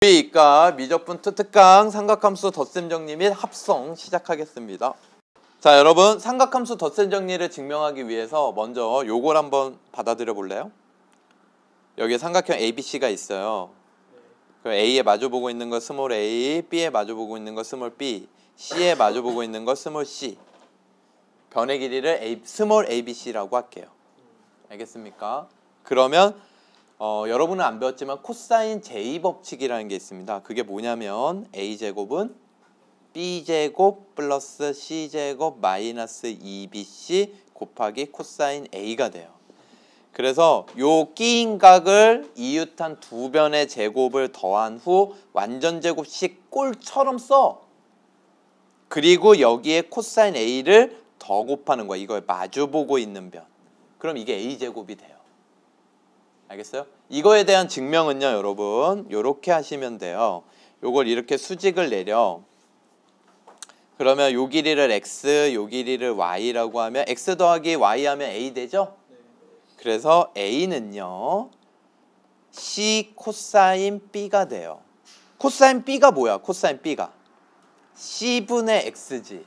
이과 미적분 특강 삼각함수 덧셈 정리 및 합성 시작하겠습니다. 자, 여러분 삼각함수 덧셈 정리를 증명하기 위해서 먼저 요걸 한번 받아들여 볼래요? 여기에 삼각형 ABC가 있어요. A에 마주보고 있는 거 스몰 a, B에 마주보고 있는 거 스몰 b, C에 마주보고 있는 거 스몰 c. 변의 길이를 스몰 ABC라고 할게요. 알겠습니까? 그러면 여러분은 안 배웠지만 코사인 제2법칙이라는 게 있습니다. 그게 뭐냐면 A제곱은 B제곱 플러스 C제곱 마이너스 2BC 곱하기 코사인 A가 돼요. 그래서 요 끼인 각을 이웃한 두 변의 제곱을 더한 후 완전제곱식 꼴처럼 써. 그리고 여기에 코사인 A를 더 곱하는 거야. 이걸 마주보고 있는 변. 그럼 이게 A제곱이 돼요. 알겠어요? 이거에 대한 증명은요, 여러분 요렇게 하시면 돼요. 요걸 이렇게 수직을 내려. 그러면 요 길이를 x, 요 길이를 y라고 하면 x 더하기 y 하면 a 되죠? 네. 그래서 a는요 c 코사인 b가 돼요. 코사인 b가 뭐야? 코사인 b가 c분의 x지.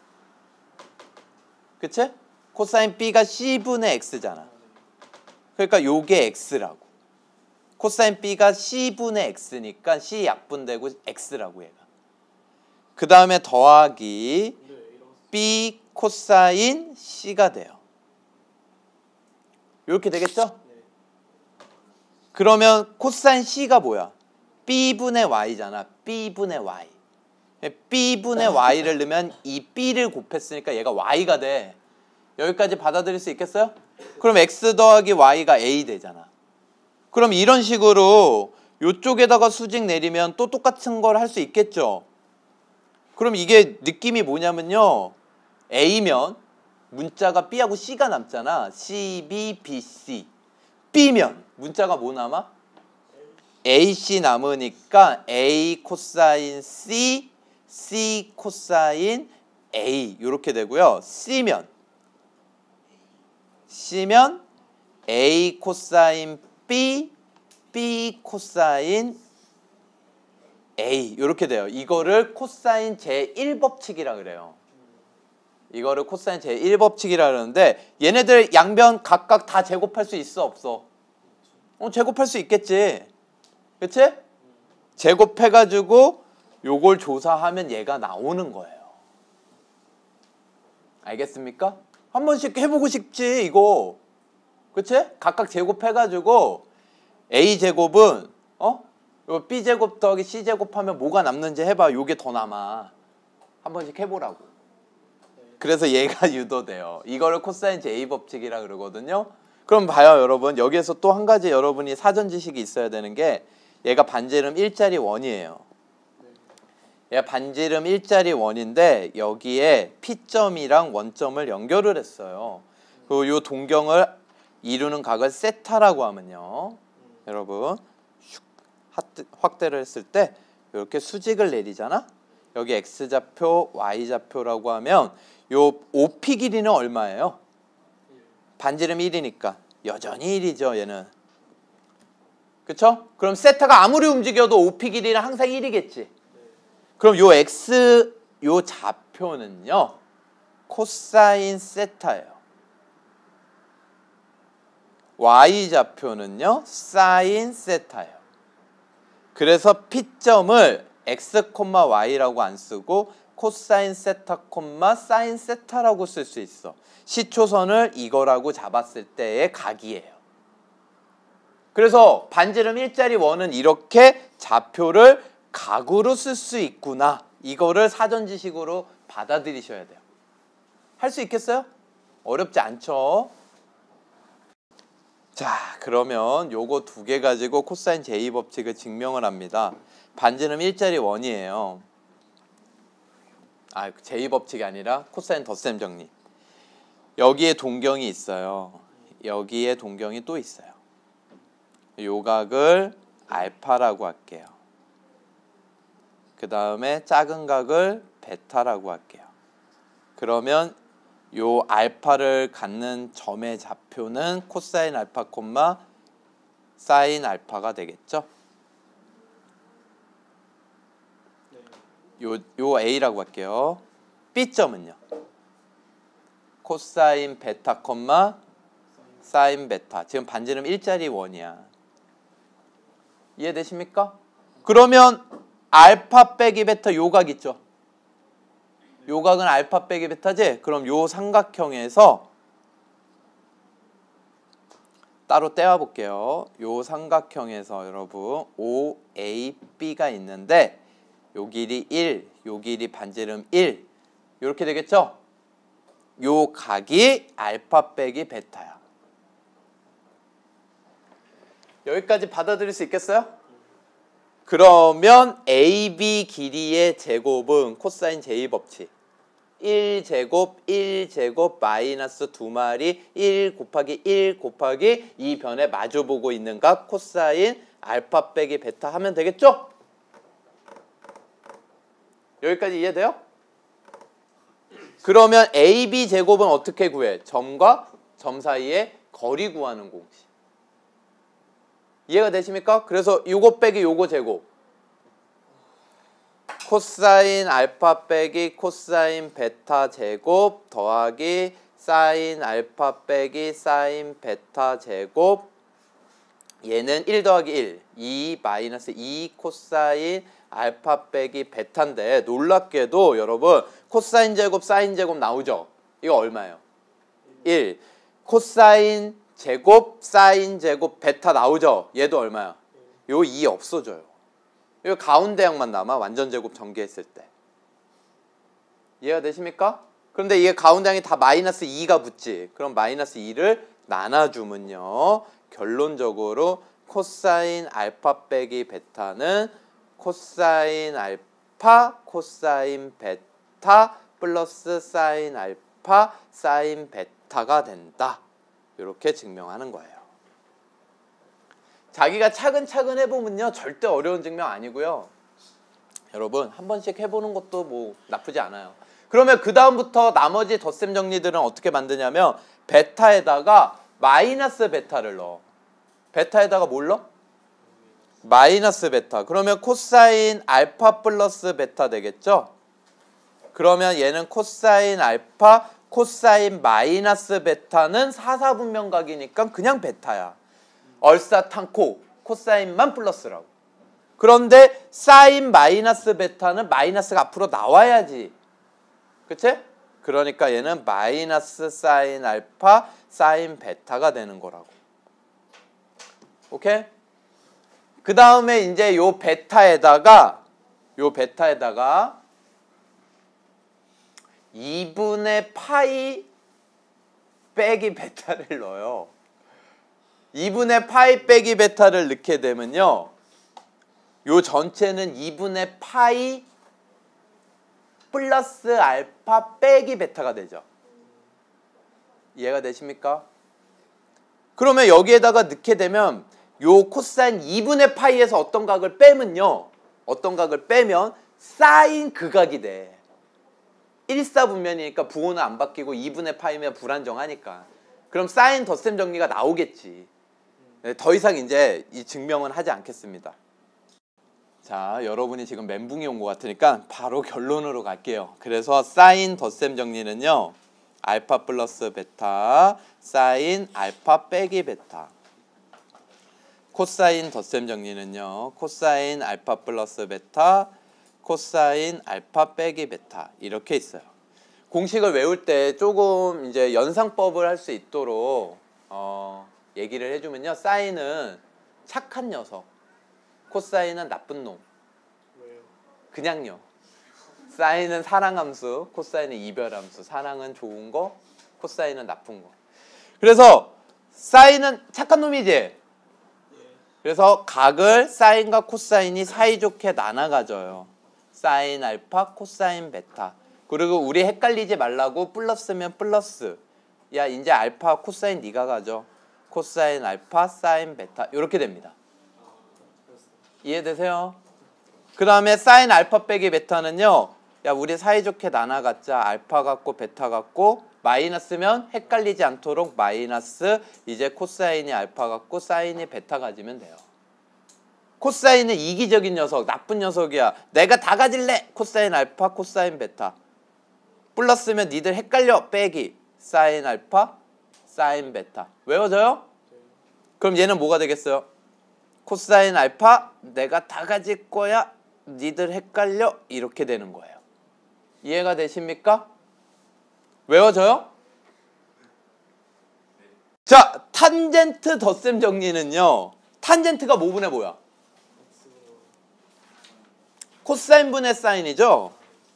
그치? 코사인 b가 c분의 x잖아. 그러니까 요게 x라고. 코사인 b가 c분의 x니까 c 약분되고 x라고 얘가. 그 다음에 더하기 b 코사인 c가 돼요. 이렇게 되겠죠? 그러면 코사인 c가 뭐야? b분의 y잖아. b분의 y. b분의 y를 넣으면 이 b를 곱했으니까 얘가 y가 돼. 여기까지 받아들일 수 있겠어요? 그럼 x 더하기 y가 a 되잖아. 그럼 이런 식으로 이쪽에다가 수직 내리면 또 똑같은 걸 할 수 있겠죠? 그럼 이게 느낌이 뭐냐면요, A면 문자가 B하고 C가 남잖아. C, B, B, C. B면 문자가 뭐 남아? A, C 남으니까 A 코사인 C, C 코사인 A 이렇게 되고요. C면 A 코사인 B, B 코사인 A 이렇게 돼요. 이거를 코사인 제1법칙이라 그래요. 이거를 코사인 제1법칙이라 그러는데 얘네들 양변 각각 다 제곱할 수 있어 없어? 제곱할 수 있겠지. 그치? 제곱해가지고 요걸 조사하면 얘가 나오는 거예요. 알겠습니까? 한 번씩 해보고 싶지 이거. 그치? 각각 제곱해가지고 A제곱은 요 B제곱 더하기 C제곱 하면 뭐가 남는지 해봐. 요게 더 남아. 한 번씩 해보라고. 그래서 얘가 유도돼요. 이거를 코사인 제2법칙이라 그러거든요. 그럼 봐요 여러분. 여기에서 또 한 가지 여러분이 사전 지식이 있어야 되는 게 얘가 반지름 일자리 원이에요. 얘가 반지름 일자리 원인데 여기에 P점이랑 원점을 연결을 했어요. 그리고 요 동경을 이루는 각을 세타라고 하면요. 여러분 확대를 했을 때 이렇게 수직을 내리잖아. 여기 x좌표, y좌표라고 하면 요 OP 길이는 얼마예요? 반지름 1이니까 여전히 1이죠 얘는. 그쵸? 그럼 세타가 아무리 움직여도 OP 길이는 항상 1이겠지. 그럼 요 x 요 좌표는요 코사인 세타예요. y좌표는요 사인 세타예요. 그래서 P점을 x, y라고 안 쓰고 코사인 세타, 사인 세타라고 쓸 수 있어. 시초선을 이거라고 잡았을 때의 각이에요. 그래서 반지름 일자리 원은 이렇게 좌표를 각으로 쓸 수 있구나. 이거를 사전 지식으로 받아들이셔야 돼요. 할 수 있겠어요? 어렵지 않죠? 자, 그러면 요거 두 개 가지고 코사인 제2법칙을 증명을 합니다. 반지름 일자리 원이에요. 제2법칙이 아니라 코사인 덧셈 정리. 여기에 동경이 있어요. 여기에 동경이 또 있어요. 요 각을 알파라고 할게요. 그 다음에 작은 각을 베타라고 할게요. 그러면 요 알파를 갖는 점의 좌표는 코사인 알파, 사인 알파가 되겠죠. 요 A라고 할게요. B점은요. 코사인 베타 콤마 사인 베타. 지금 반지름 일자리 원이야. 이해되십니까? 그러면 알파 빼기 베타 요각 있죠? 요각은 알파 빼기 베타지? 그럼 요 삼각형에서 따로 떼어 볼게요. 요 삼각형에서 여러분 OAB가 있는데 요 길이 1, 요 길이 반지름 1 이렇게 되겠죠? 요 각이 알파 빼기 베타야. 여기까지 받아들일 수 있겠어요? 그러면 AB 길이의 제곱은 코사인 제2법칙 1제곱 1제곱 마이너스 2마리 1 곱하기 1 곱하기 이 변에 마주보고 있는 각 코사인 알파 빼기 베타 하면 되겠죠? 여기까지 이해돼요? 그러면 AB 제곱은 어떻게 구해? 점과 점 사이의 거리 구하는 공식. 이해가 되십니까? 그래서 요거 빼기 요거 제곱 코사인 알파 빼기 코사인 베타 제곱 더하기 사인 알파 빼기 사인 베타 제곱 얘는 1 더하기 1 2 마이너스 2 코사인 알파 빼기 베타인데 놀랍게도 여러분 코사인 제곱 사인 제곱 나오죠? 이거 얼마예요? 1 코사인 제곱 사인 제곱 베타 나오죠? 얘도 얼마야? 요 2 없어져요. 이 가운데 항만 남아. 완전 제곱 전개했을 때. 이해가 되십니까? 그런데 이게 가운데 항이 다 마이너스 2가 붙지. 그럼 마이너스 2를 나눠주면요. 결론적으로 코사인 알파 빼기 베타는 코사인 알파 코사인 베타 플러스 사인 알파 사인 베타가 된다. 이렇게 증명하는 거예요. 자기가 차근차근 해보면요 절대 어려운 증명 아니고요. 여러분 한 번씩 해보는 것도 뭐 나쁘지 않아요. 그러면 그 다음부터 나머지 덧셈 정리들은 어떻게 만드냐면 베타에다가 마이너스 베타를 넣어. 베타에다가 뭘 넣어? 마이너스 베타. 그러면 코사인 알파 플러스 베타 되겠죠? 그러면 얘는 코사인 알파 코사인 마이너스 베타는 사사분명각이니까 그냥 베타야. 얼싸탄코 코사인만 플러스라고. 그런데 사인 마이너스 베타는 마이너스가 앞으로 나와야지. 그치? 그러니까 얘는 마이너스 사인 알파 사인 베타가 되는 거라고. 오케이? 그 다음에 이제 요 베타에다가 2분의 파이 빼기 베타를 넣어요. 2분의 파이 빼기 베타를 넣게 되면요. 요 전체는 2분의 파이 플러스 알파 빼기 베타가 되죠. 이해가 되십니까? 그러면 여기에다가 넣게 되면 요 코사인 2분의 파이에서 어떤 각을 빼면요. 어떤 각을 빼면 사인 극각이 돼. 일사분면이니까 부호는 안 바뀌고 2분의 파이면 불안정하니까. 그럼 사인 덧셈 정리가 나오겠지. 더 이상 이제 이 증명은 하지 않겠습니다. 자, 여러분이 지금 멘붕이 온 것 같으니까 바로 결론으로 갈게요. 그래서 사인 덧셈 정리는요. 알파 플러스 베타, 사인 알파 빼기 베타. 코사인 덧셈 정리는요. 코사인 알파 플러스 베타, 코사인 알파 빼기 베타 이렇게 있어요. 공식을 외울 때 조금 이제 연상법을 할 수 있도록 얘기를 해주면요. 사인은 착한 녀석, 코사인은 나쁜 놈. 왜요? 그냥요. 사인은 사랑함수, 코사인은 이별함수. 사랑은 좋은 거, 코사인은 나쁜 거. 그래서 사인은 착한 놈이지. 그래서 각을 사인과 코사인이 사이좋게 나눠 가져요. 사인 알파, 코사인 베타. 그리고 우리 헷갈리지 말라고 플러스면 플러스. 야 이제 알파, 코사인 네가 가져. 코사인 알파, 사인 베타 이렇게 됩니다. 이해되세요? 그 다음에 사인 알파 빼기 베타는요. 야 우리 사이좋게 나눠 갖자. 알파 같고 베타 같고 마이너스면 헷갈리지 않도록 마이너스 이제 코사인이 알파 같고 사인이 베타 가지면 돼요. 코사인은 이기적인 녀석, 나쁜 녀석이야. 내가 다 가질래. 코사인 알파, 코사인 베타. 플러스면 니들 헷갈려. 빼기. 사인 알파, 사인 베타. 외워져요? 그럼 얘는 뭐가 되겠어요? 코사인 알파, 내가 다 가질 거야. 니들 헷갈려. 이렇게 되는 거예요. 이해가 되십니까? 외워져요? 자, 탄젠트 덧셈 정리는요. 탄젠트가 뭐 분의 뭐야? 코사인 분의 사인이죠?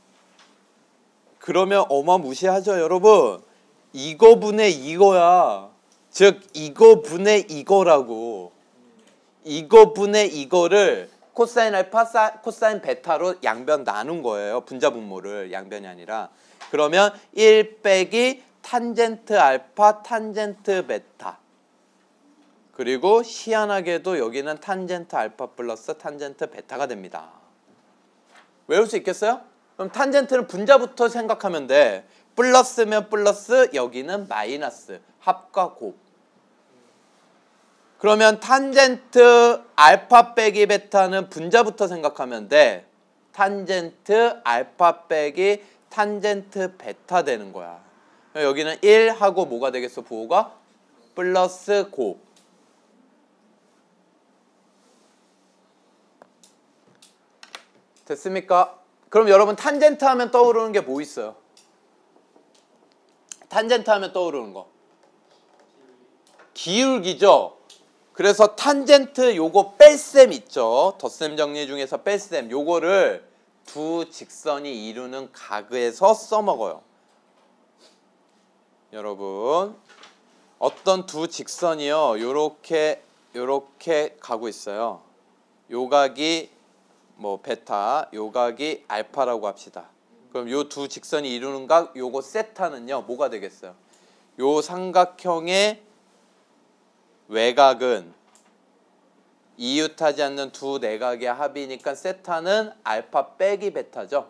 그러면 어마무시하죠, 여러분? 이거 분의 이거야. 즉, 이거 분의 이거라고. 이거 분의 이거를 코사인 알파, 코사인 베타로 양변 나눈 거예요. 분자분모를. 양변이 아니라. 그러면 1 빼기 탄젠트 알파, 탄젠트 베타. 그리고 희한하게도 여기는 탄젠트 알파 플러스 탄젠트 베타가 됩니다. 외울 수 있겠어요? 그럼 탄젠트는 분자부터 생각하면 돼. 플러스면 플러스, 여기는 마이너스. 합과 곱. 그러면 탄젠트 알파 빼기 베타는 분자부터 생각하면 돼. 탄젠트 알파 빼기 탄젠트 베타 되는 거야. 여기는 1 하고 뭐가 되겠어? 부호가? 플러스 곱. 됐습니까? 그럼 여러분 탄젠트 하면 떠오르는 게 뭐 있어요? 탄젠트 하면 떠오르는 거. 기울기죠? 그래서 탄젠트 요거 뺄셈 있죠? 덧셈 정리 중에서 뺄셈. 요거를 두 직선이 이루는 각에서 써먹어요. 여러분 어떤 두 직선이요. 요렇게 가고 있어요. 요 각이 뭐 베타, 요 각이 알파라고 합시다. 그럼 요 두 직선이 이루는 각 요거 세타는요. 뭐가 되겠어요? 요 삼각형의 외곽은 이웃하지 않는 두 내각의 합이니까 세타는 알파 빼기 베타죠.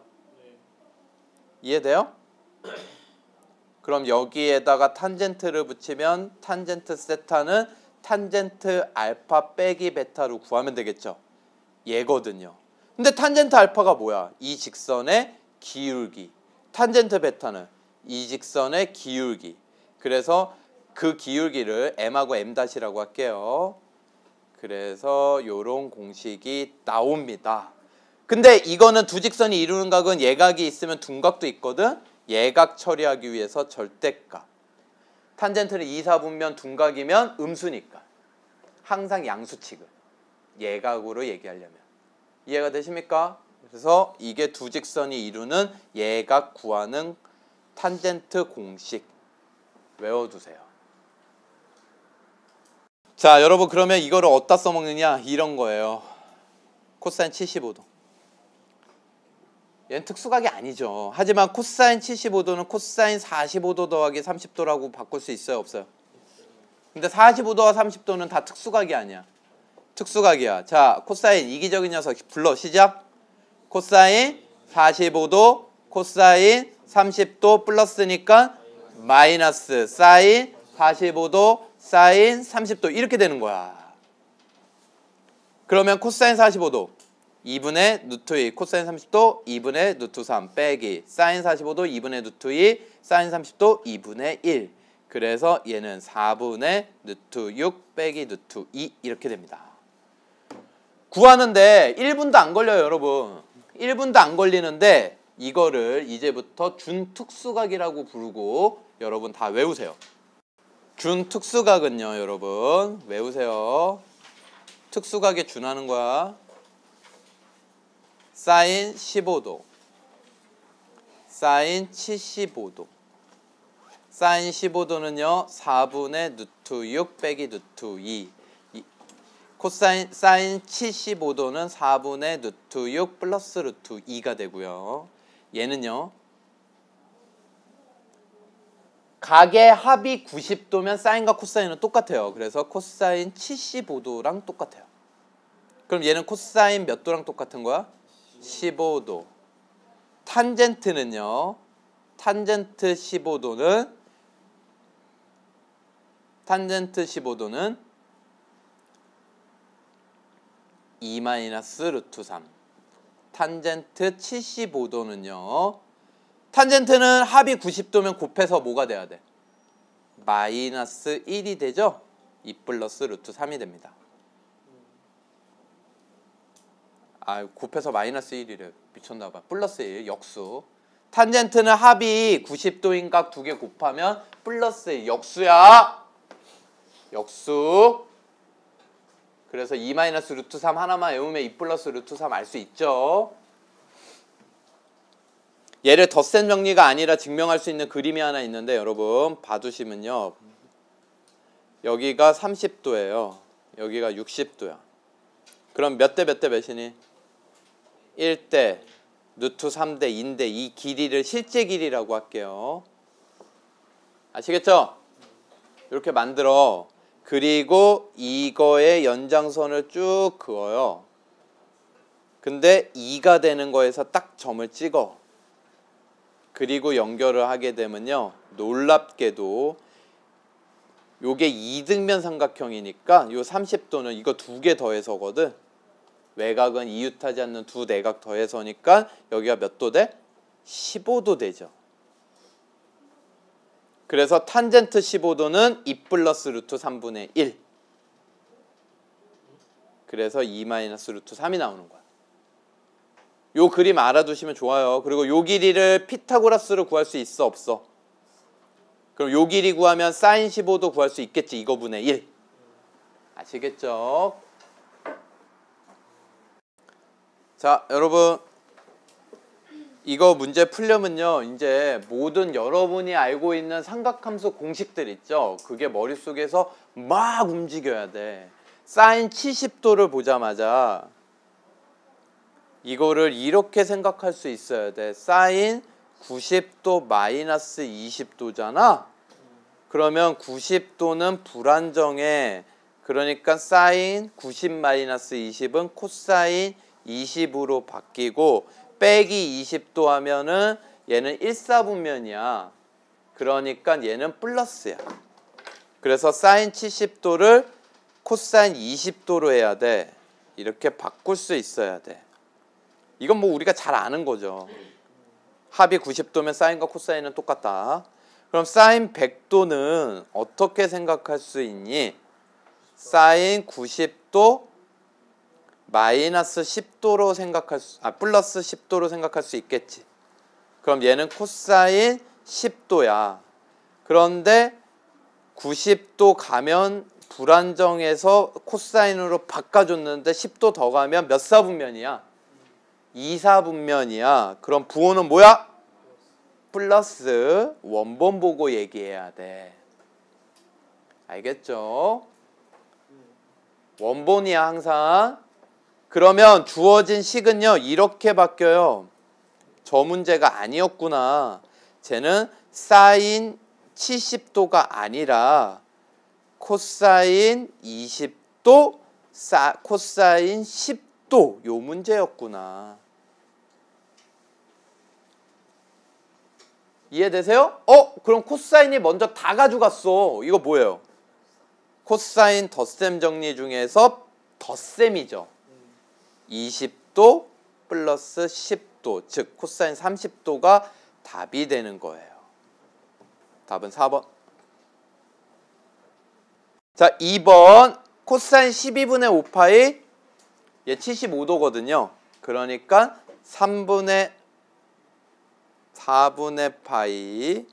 이해돼요? 그럼 여기에다가 탄젠트를 붙이면 탄젠트 세타는 탄젠트 알파 빼기 베타로 구하면 되겠죠. 얘거든요. 근데 탄젠트 알파가 뭐야? 이 직선의 기울기. 탄젠트 베타는 이 직선의 기울기. 그래서 그 기울기를 m하고 m-이라고 할게요. 그래서 요런 공식이 나옵니다. 근데 이거는 두 직선이 이루는 각은 예각이 있으면 둔각도 있거든. 예각 처리하기 위해서 절대값. 탄젠트는 2, 4분면 둔각이면 음수니까 항상 양수 취급. 예각으로 얘기하려면. 이해가 되십니까? 그래서 이게 두 직선이 이루는 예각 구하는 탄젠트 공식 외워두세요. 자, 여러분 그러면 이거를 어디다 써먹느냐? 이런 거예요. 코사인 75도. 얘는 특수각이 아니죠. 하지만 코사인 75도는 코사인 45도 더하기 30도라고 바꿀 수 있어요? 없어요? 근데 45도와 30도는 다 특수각이 아니야. 특수각이야. 자, 코사인 이기적인 녀석 불러. 시작. 코사인 45도, 코사인 30도 플러스니까 마이너스 사인 45도, 사인 30도 이렇게 되는 거야. 그러면 코사인 45도 2분의 루트 2, 코사인 30도 2분의 루트 3 빼기 사인 45도 2분의 루트 2, 사인 30도 2분의 1. 그래서 얘는 4분의 루트 6 빼기 루트 2 이렇게 됩니다. 구하는데 1분도 안 걸려요, 여러분. 1분도 안 걸리는데 이거를 이제부터 준특수각이라고 부르고 여러분 다 외우세요. 준특수각은요, 여러분 외우세요. 특수각에 준하는 거야. 사인 15도, 사인 75도. 사인 15도는요 4분의 루트 6 빼기 루트 2. 코사인 사인 75도는 4분의 루트 6 플러스 루트 2가 되고요. 얘는요 각의 합이 90도면 사인과 코사인은 똑같아요. 그래서 코사인 75도랑 똑같아요. 그럼 얘는 코사인 몇 도랑 똑같은 거야? 15도. 탄젠트는요 탄젠트 15도는 2 마이너스 루트 3. 탄젠트 75도는요. 탄젠트는 합이 90도면 곱해서 뭐가 돼야 돼? 마이너스 1이 되죠? 2 플러스 루트 3이 됩니다. 아, 곱해서 마이너스 1이래. 미쳤나봐. 플러스 1, 역수. 탄젠트는 합이 90도인 각 두 개 곱하면 플러스 1, 역수야. 역수. 그래서 2 마이너스 루트 3 하나만 외우면 2 플러스 루트 3 알 수 있죠. 얘를 덧셈 정리가 아니라 증명할 수 있는 그림이 하나 있는데 여러분 봐두시면요. 여기가 30도예요. 여기가 60도야. 그럼 몇 대 몇 대 몇이니? 1대 루트 3대 2인데 이 길이를 실제 길이라고 할게요. 아시겠죠? 이렇게 만들어. 그리고 이거의 연장선을 쭉 그어요. 근데 2가 되는 거에서 딱 점을 찍어. 그리고 연결을 하게 되면요. 놀랍게도 요게 2등면 삼각형이니까 요 30도는 이거 두 개 더해서거든. 외곽은 이웃하지 않는 두 내각 더해서니까 여기가 몇 도 돼? 15도 되죠. 그래서 탄젠트 15도는 2 플러스 루트 3분의 1. 그래서 2 마이너스 루트 3이 나오는 거야. 요 그림 알아두시면 좋아요. 그리고 요 길이를 피타고라스로 구할 수 있어 없어? 그럼 요 길이 구하면 사인 15도 구할 수 있겠지. 이거분의 1. 아시겠죠? 자, 여러분 이거 문제 풀려면요. 이제 모든 여러분이 알고 있는 삼각함수 공식들 있죠. 그게 머릿속에서 막 움직여야 돼. 사인 70도를 보자마자 이거를 이렇게 생각할 수 있어야 돼. 사인 90도 마이너스 20도잖아. 그러면 90도는 불안정해. 그러니까 사인 90 마이너스 20은 코사인 20으로 바뀌고 빼기 20도 하면은 얘는 1사분면이야. 그러니까 얘는 플러스야. 그래서 사인 70도를 코사인 20도로 해야 돼. 이렇게 바꿀 수 있어야 돼. 이건 뭐 우리가 잘 아는 거죠. 합이 90도면 사인과 코사인은 똑같다. 그럼 사인 100도는 어떻게 생각할 수 있니? 사인 90도 마이너스 10도로 플러스 10도로 생각할 수 있겠지. 그럼 얘는 코사인 10도야. 그런데 90도 가면 불안정해서 코사인으로 바꿔줬는데 10도 더 가면 몇 사분면이야? 2사분면이야. 그럼 부호는 뭐야? 플러스. 원본 보고 얘기해야 돼. 알겠죠? 원본이야 항상. 그러면 주어진 식은요 이렇게 바뀌어요. 저 문제가 아니었구나. 쟤는 사인 70도가 아니라 코사인 20도, 코사인 10도 요 문제였구나. 이해되세요? 그럼 코사인이 먼저 다 가져갔어. 이거 뭐예요? 코사인 덧셈 정리 중에서 덧셈이죠. 20도 플러스 10도, 즉 코사인 30도가 답이 되는 거예요. 답은 4번. 자, 2번 코사인 12분의 5파이 얘 75도거든요. 그러니까 3분의 4분의 파이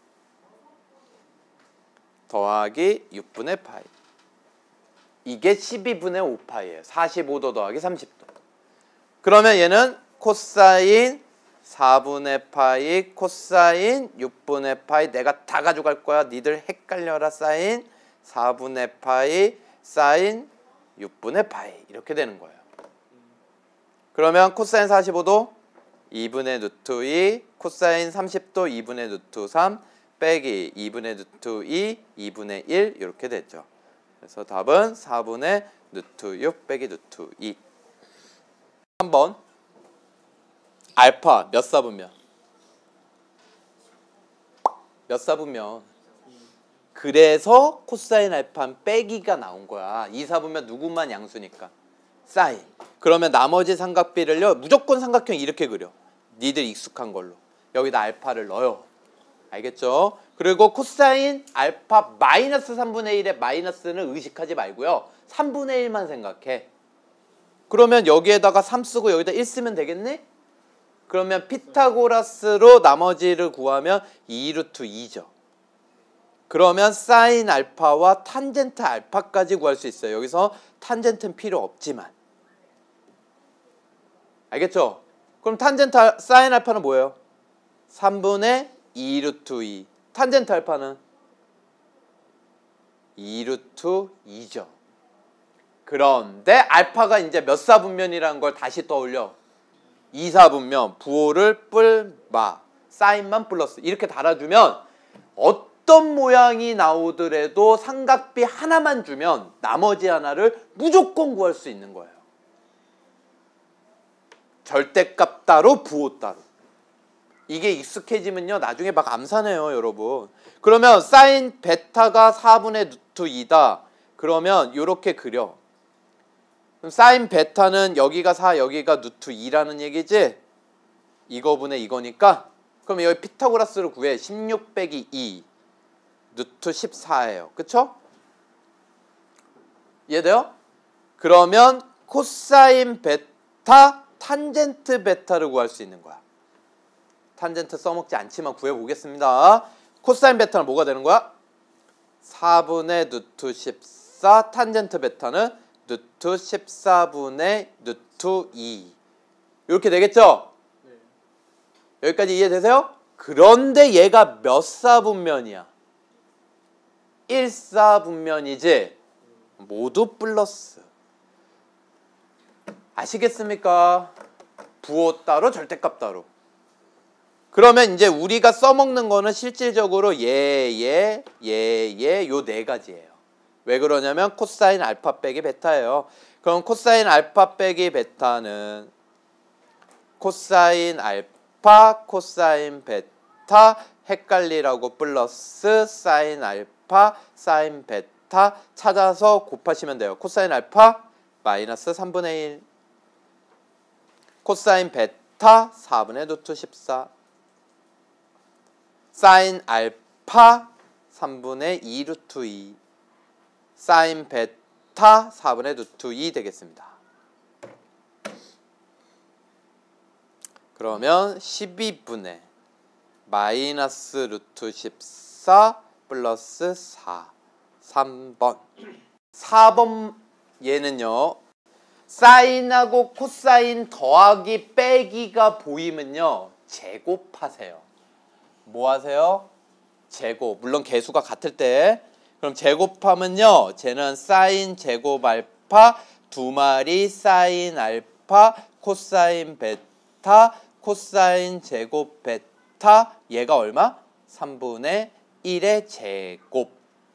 더하기 6분의 파이. 이게 12분의 5파이예요. 45도 더하기 30도. 그러면 얘는 코사인 4분의 파이, 코사인 6분의 파이. 내가 다 가져갈 거야. 니들 헷갈려라. 사인 4분의 파이, 사인 6분의 파이. 이렇게 되는 거예요. 그러면 코사인 45도 2분의 루트 2, 코사인 30도 2분의 루트 3, 빼기 2분의 루트 2, 2분의 1 이렇게 됐죠. 그래서 답은 4분의 루트 6 빼기 루트 2. 3번 알파 몇 사분면? 몇 사분면? 그래서 코사인 알파는 빼기가 나온 거야. 2사분면 누구만 양수니까? 사인. 그러면 나머지 삼각비를요 무조건 삼각형 이렇게 그려. 니들 익숙한 걸로. 여기다 알파를 넣어요. 알겠죠? 그리고 코사인 알파 마이너스 3분의 1의 마이너스는 의식하지 말고요. 3분의 1만 생각해. 그러면 여기에다가 3 쓰고 여기다 1 쓰면 되겠네? 그러면 피타고라스로 나머지를 구하면 2루트 2죠. 그러면 사인 알파와 탄젠트 알파까지 구할 수 있어요. 여기서 탄젠트는 필요 없지만. 알겠죠? 그럼 탄젠트 사인 알파는 뭐예요? 3분의 2루트 2. 탄젠트 알파는 2루트 2죠. 그런데 알파가 이제 몇 사분면이라는 걸 다시 떠올려. 2사분면, 부호를 뿔마, 사인만 플러스 이렇게 달아주면 어떤 모양이 나오더라도 삼각비 하나만 주면 나머지 하나를 무조건 구할 수 있는 거예요. 절대값 따로, 부호 따로. 이게 익숙해지면요 나중에 막 암산해요 여러분. 그러면 사인 베타가 4분의 루트 2다. 그러면 이렇게 그려. 그럼 사인 베타는 여기가 4 여기가 루트 2라는 얘기지. 이거분의 이거니까 그럼 여기 피타고라스를 구해. 16 빼기 2 루트 14예요. 그쵸? 이해돼요? 그러면 코사인 베타 탄젠트 베타를 구할 수 있는 거야. 탄젠트 써먹지 않지만 구해보겠습니다. 코사인 베타는 뭐가 되는 거야? 4분의 루트 14 탄젠트 베타는 루트 14분의 루트 2 이렇게 되겠죠? 네. 여기까지 이해되세요? 그런데 얘가 몇 사분면이야? 1사분면이지? 모두 플러스. 아시겠습니까? 부호 따로 절대값 따로. 그러면 이제 우리가 써먹는 거는 실질적으로 요 네 가지예요. 왜 그러냐면 코사인 알파 빼기 베타예요. 그럼 코사인 알파 빼기 베타는 코사인 알파, 코사인 베타 헷갈리라고 플러스 사인 알파, 사인 베타 찾아서 곱하시면 돼요. 코사인 알파 마이너스 3분의 1 코사인 베타 4분의 루트 14 사인 알파 3분의 2 루트 2 사인 베타 4분의 루트 2 되겠습니다. 그러면 12분의 마이너스 루트 14 플러스 4 3번 4번 얘는요 사인하고 코사인 더하기 빼기가 보이면요 제곱하세요. 뭐 하세요? 제곱. 물론 개수가 같을 때. 그럼 제곱하면요 쟤는 사인 제곱 알파 2마리 사인 알파 코사인 베타 코사인 제곱 베타 얘가 얼마? 3분의 1의 제곱.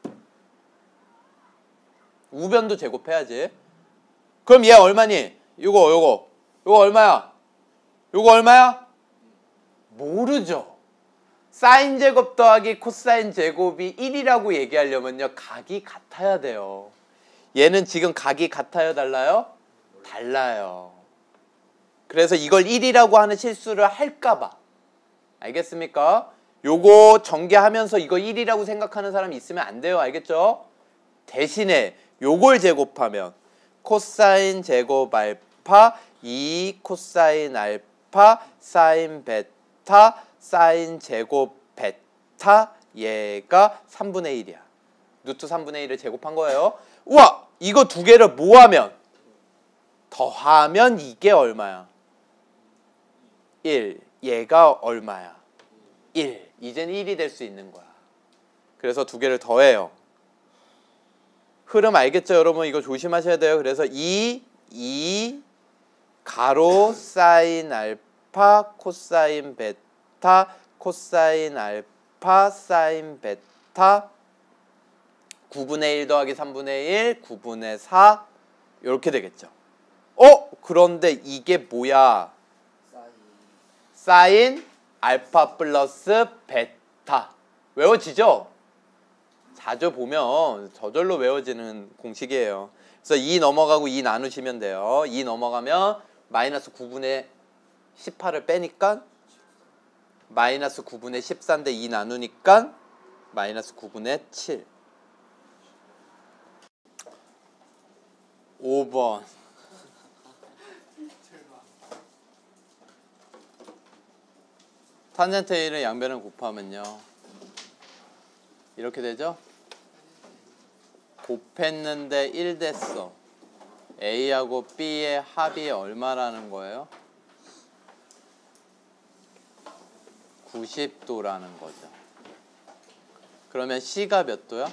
우변도 제곱해야지. 그럼 얘 얼마니? 요거 얼마야? 요거 얼마야? 모르죠. 사인 제곱 더하기 코사인 제곱이 1이라고 얘기하려면요 각이 같아야 돼요. 얘는 지금 각이 같아요 달라요? 달라요. 그래서 이걸 1이라고 하는 실수를 할까봐. 알겠습니까? 요거 전개하면서 이거 1이라고 생각하는 사람이 있으면 안 돼요. 알겠죠? 대신에 요걸 제곱하면 코사인 제곱 알파 2 코사인 알파 사인 베타 사인 제곱 베타 얘가 3분의 1이야. 루트 3분의 1을 제곱한 거예요. 우와! 이거 두 개를 모으면 더하면 이게 얼마야? 1. 얘가 얼마야? 1. 이제는 1이 될 수 있는 거야. 그래서 두 개를 더해요. 흐름 알겠죠 여러분? 이거 조심하셔야 돼요. 그래서 2 가로 사인 알파 코사인 베타 코사인 알파 사인 베타 9분의 1 더하기 3분의 1 9분의 4 이렇게 되겠죠. 그런데 이게 뭐야? 사인 알파 플러스 베타. 외워지죠? 자주 보면 저절로 외워지는 공식이에요. 그래서 2 넘어가고 2 나누시면 돼요. 2 넘어가면 마이너스 9분의 18을 빼니까 마이너스 9분의 14인데 2 나누니까 마이너스 9분의 7. 5번. 탄젠트 A를 양변을 곱하면요. 이렇게 되죠? 곱했는데 1 됐어. A하고 B의 합이 얼마라는 거예요? 90도라는 거죠. 그러면 C가 몇 도야?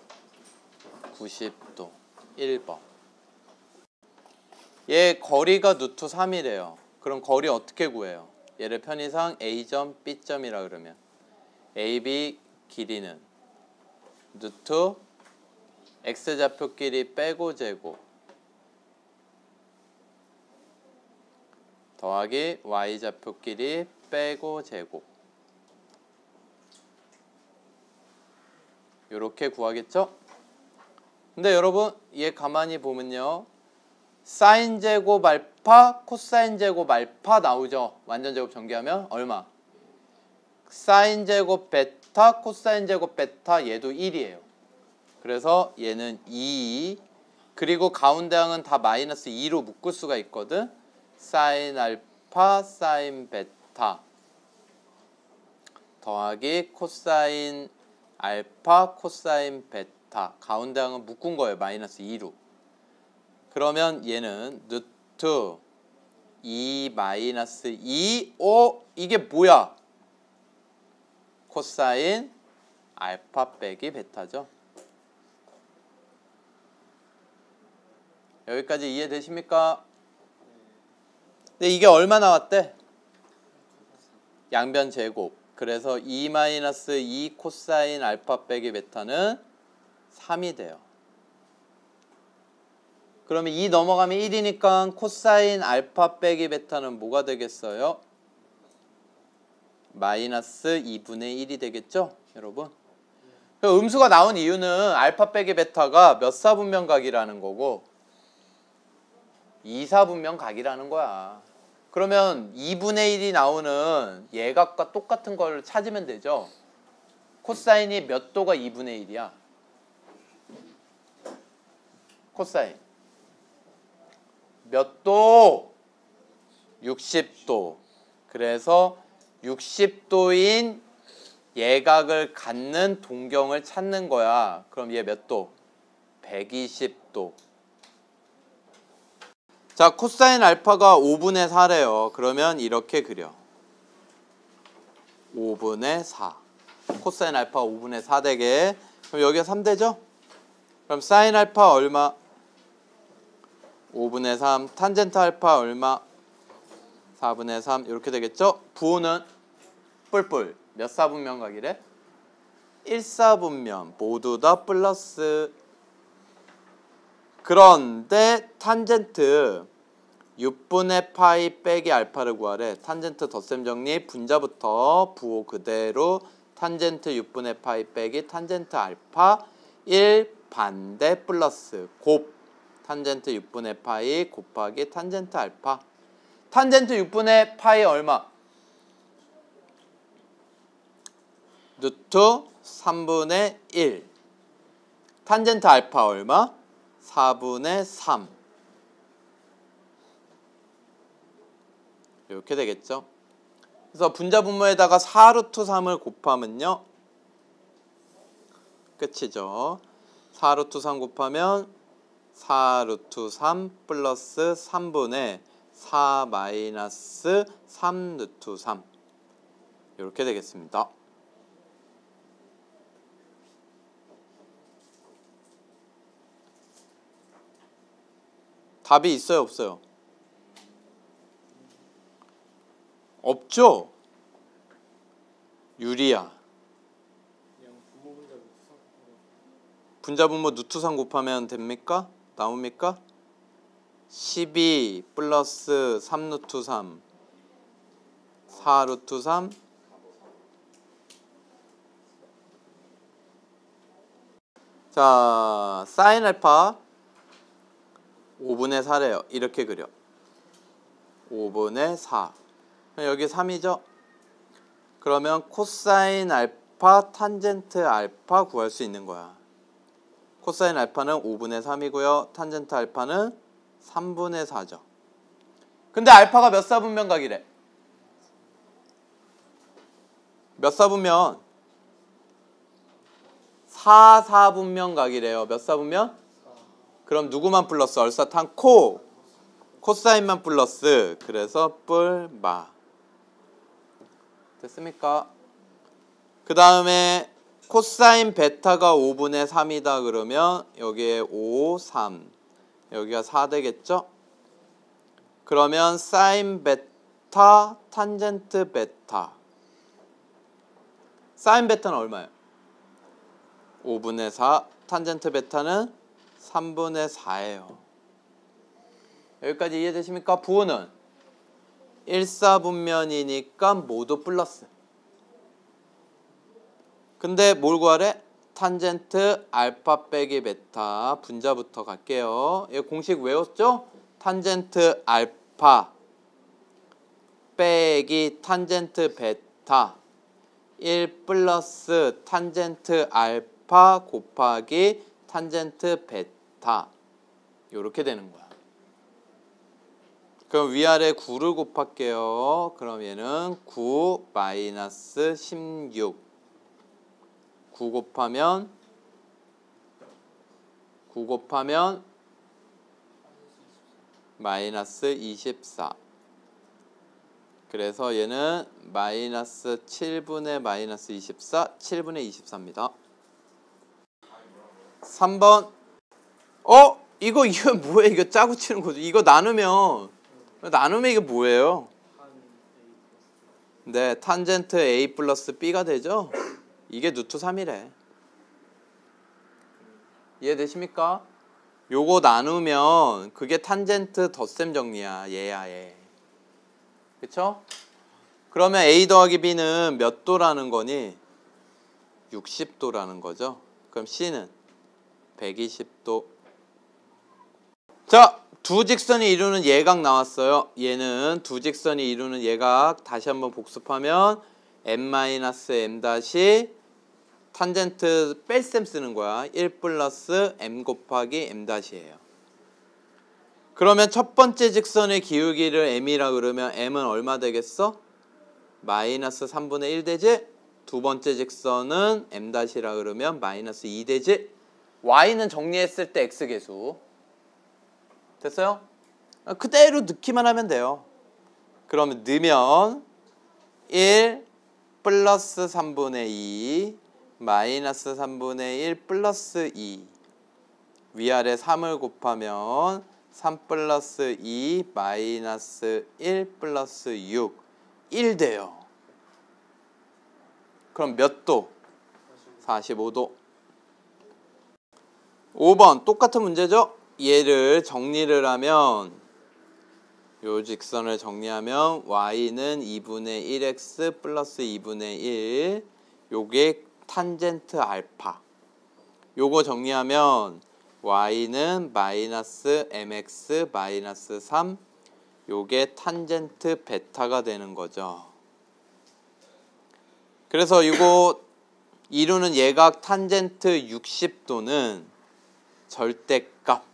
90도. 1번. 얘 거리가 루트 3이래요. 그럼 거리 어떻게 구해요? 얘를 편의상 A점, B점이라 그러면 AB 길이는 루트 X좌표 길이 빼고 제곱 더하기 Y좌표 길이 빼고 제곱 요렇게 구하겠죠? 근데 여러분 얘 가만히 보면요. 사인 제곱 알파, 코사인 제곱 알파 나오죠? 완전 제곱 전개하면 얼마? 사인 제곱 베타, 코사인 제곱 베타 얘도 1이에요. 그래서 얘는 2 그리고 가운데 항은 다 마이너스 2로 묶을 수가 있거든. 사인 알파, 사인 베타 더하기 코사인 알파, 코사인 베타 가운데 항은 묶은 거예요. 마이너스 2로. 그러면 얘는 루트 2 마이너스 2 이게 뭐야? 코사인 알파 빼기 베타죠. 여기까지 이해되십니까? 근데 이게 얼마 나왔대? 양변 제곱. 그래서 2 마이너스 2 코사인 알파 빼기 베타는 3이 돼요. 그러면 2 넘어가면 1이니까 코사인 알파 빼기 베타는 뭐가 되겠어요? 마이너스 2분의 1이 되겠죠? 여러분? 음수가 나온 이유는 알파 빼기 베타가 몇 사분면각이라는 거고 2사분면각이라는 거야. 그러면 2분의 1이 나오는 예각과 똑같은 걸 찾으면 되죠? 코사인이 몇 도가 2분의 1이야? 코사인 몇 도? 60도. 그래서 60도인 예각을 갖는 동경을 찾는 거야. 그럼 얘 몇 도? 120도. 자, 코사인 알파가 5분의 4래요. 그러면 이렇게 그려. 5분의 4. 코사인 알파 5분의 4 되게. 그럼 여기가 3 되죠? 그럼 사인 알파 얼마? 5분의 3. 탄젠트 알파 얼마? 4분의 3. 이렇게 되겠죠? 부호는 뿔뿔. 몇 사분면각이래? 1사분면. 모두 다 플러스. 그런데 탄젠트 6분의 파이 빼기 알파를 구하래. 탄젠트 덧셈 정리. 분자부터 부호 그대로 탄젠트 6분의 파이 빼기 탄젠트 알파 1 반대 플러스 곱 탄젠트 6분의 파이 곱하기 탄젠트 알파. 탄젠트 6분의 파이 얼마? 루트 3분의 1. 탄젠트 알파 얼마? 4분의 3. 이렇게 되겠죠. 그래서 분자분모에다가 4루트 3을 곱하면요. 끝이죠. 4루트 3 곱하면 4루트 3 플러스 3분의 4 마이너스 3루트 3. 이렇게 되겠습니다. 답이 있어요, 없어요? 없죠? 유리야. 분자분모 루트3 곱하면 됩니까? 나옵니까? 12 플러스 3루트3 4루트3 자, 사인 알파 5분의 4래요. 이렇게 그려. 5분의 4. 여기 3이죠? 그러면 코사인 알파 탄젠트 알파 구할 수 있는 거야. 코사인 알파는 5분의 3이고요. 탄젠트 알파는 3분의 4죠. 근데 알파가 몇 사분면각이래? 몇 사분면? 4사분면각이래요. 몇 사분면? 그럼 누구만 플러스? 얼사탄 코사인만 플러스. 그래서 뿔마. 됐습니까? 그 다음에 코사인 베타가 5분의 3이다 그러면 여기에 5, 3 여기가 4 되겠죠? 그러면 사인 베타 탄젠트 베타 사인 베타는 얼마예요? 5분의 4 탄젠트 베타는 3분의 4예요. 여기까지 이해되십니까? 부호는 1사분면이니까 모두 플러스. 근데 뭘 구하래? 탄젠트 알파 빼기 베타 분자부터 갈게요. 이 공식 외웠죠? 탄젠트 알파 빼기 탄젠트 베타 1 플러스 탄젠트 알파 곱하기 탄젠트 베타 요렇게 되는 거야. 그럼 위아래 9를 곱할게요. 그럼 얘는 9 마이너스 16 9 곱하면 마이너스 24 그래서 얘는 마이너스 7분의 마이너스 24 7분의 24입니다. 3번 이거 뭐야? 이거 짜고 치는 거죠. 이거 나누면 이게 뭐예요? 네, 탄젠트 A 플러스 B가 되죠? 이게 루트 3이래. 이해되십니까? 요거 나누면 그게 탄젠트 덧셈 정리야. 얘야 얘. 그쵸? 그러면 A 더하기 B는 몇 도라는 거니? 60도라는 거죠. 그럼 C는 120도. 자, 두 직선이 이루는 예각 나왔어요. 얘는 두 직선이 이루는 예각 다시 한번 복습하면 m-m 다시 탄젠트 뺄셈 쓰는 거야. 1 플러스 m 곱하기 m 다시예요. 그러면 첫 번째 직선의 기울기를 m이라 그러면 m은 얼마 되겠어? 마이너스 3분의 1 되지? 두 번째 직선은 m 다시라 그러면 마이너스 2 되지? y는 정리했을 때 x계수. 됐어요? 그대로 넣기만 하면 돼요. 그러면 넣으면 1 플러스 3분의 2 마이너스 3분의 1 플러스 2 위아래 3을 곱하면 3 플러스 2 마이너스 1 플러스 6 1 돼요. 그럼 몇 도? 45도. 5번 똑같은 문제죠? 얘를 정리를 하면 요 직선을 정리하면 y는 2분의 1x 플러스 2분의 1 요게 탄젠트 알파. 요거 정리하면 y는 마이너스 mx 마이너스 3 요게 탄젠트 베타가 되는 거죠. 그래서 이거 이루는 예각 탄젠트 60도는 절대값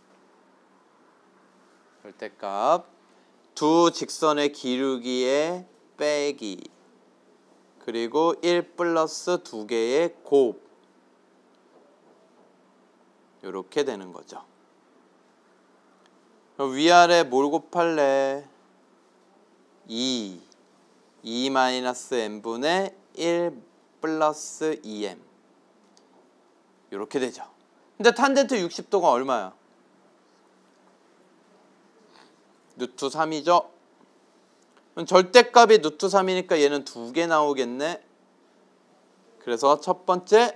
두 직선의 기울기의 빼기 그리고 1 플러스 두 개의 곱 이렇게 되는 거죠. 그럼 위아래 뭘 곱할래? 2 마이너스 m분의 1 플러스 2m 이렇게 되죠. 근데 탄젠트 60도가 얼마야? 루트 3이죠. 그럼 절대값이 루트 3이니까 얘는 두 개 나오겠네. 그래서 첫 번째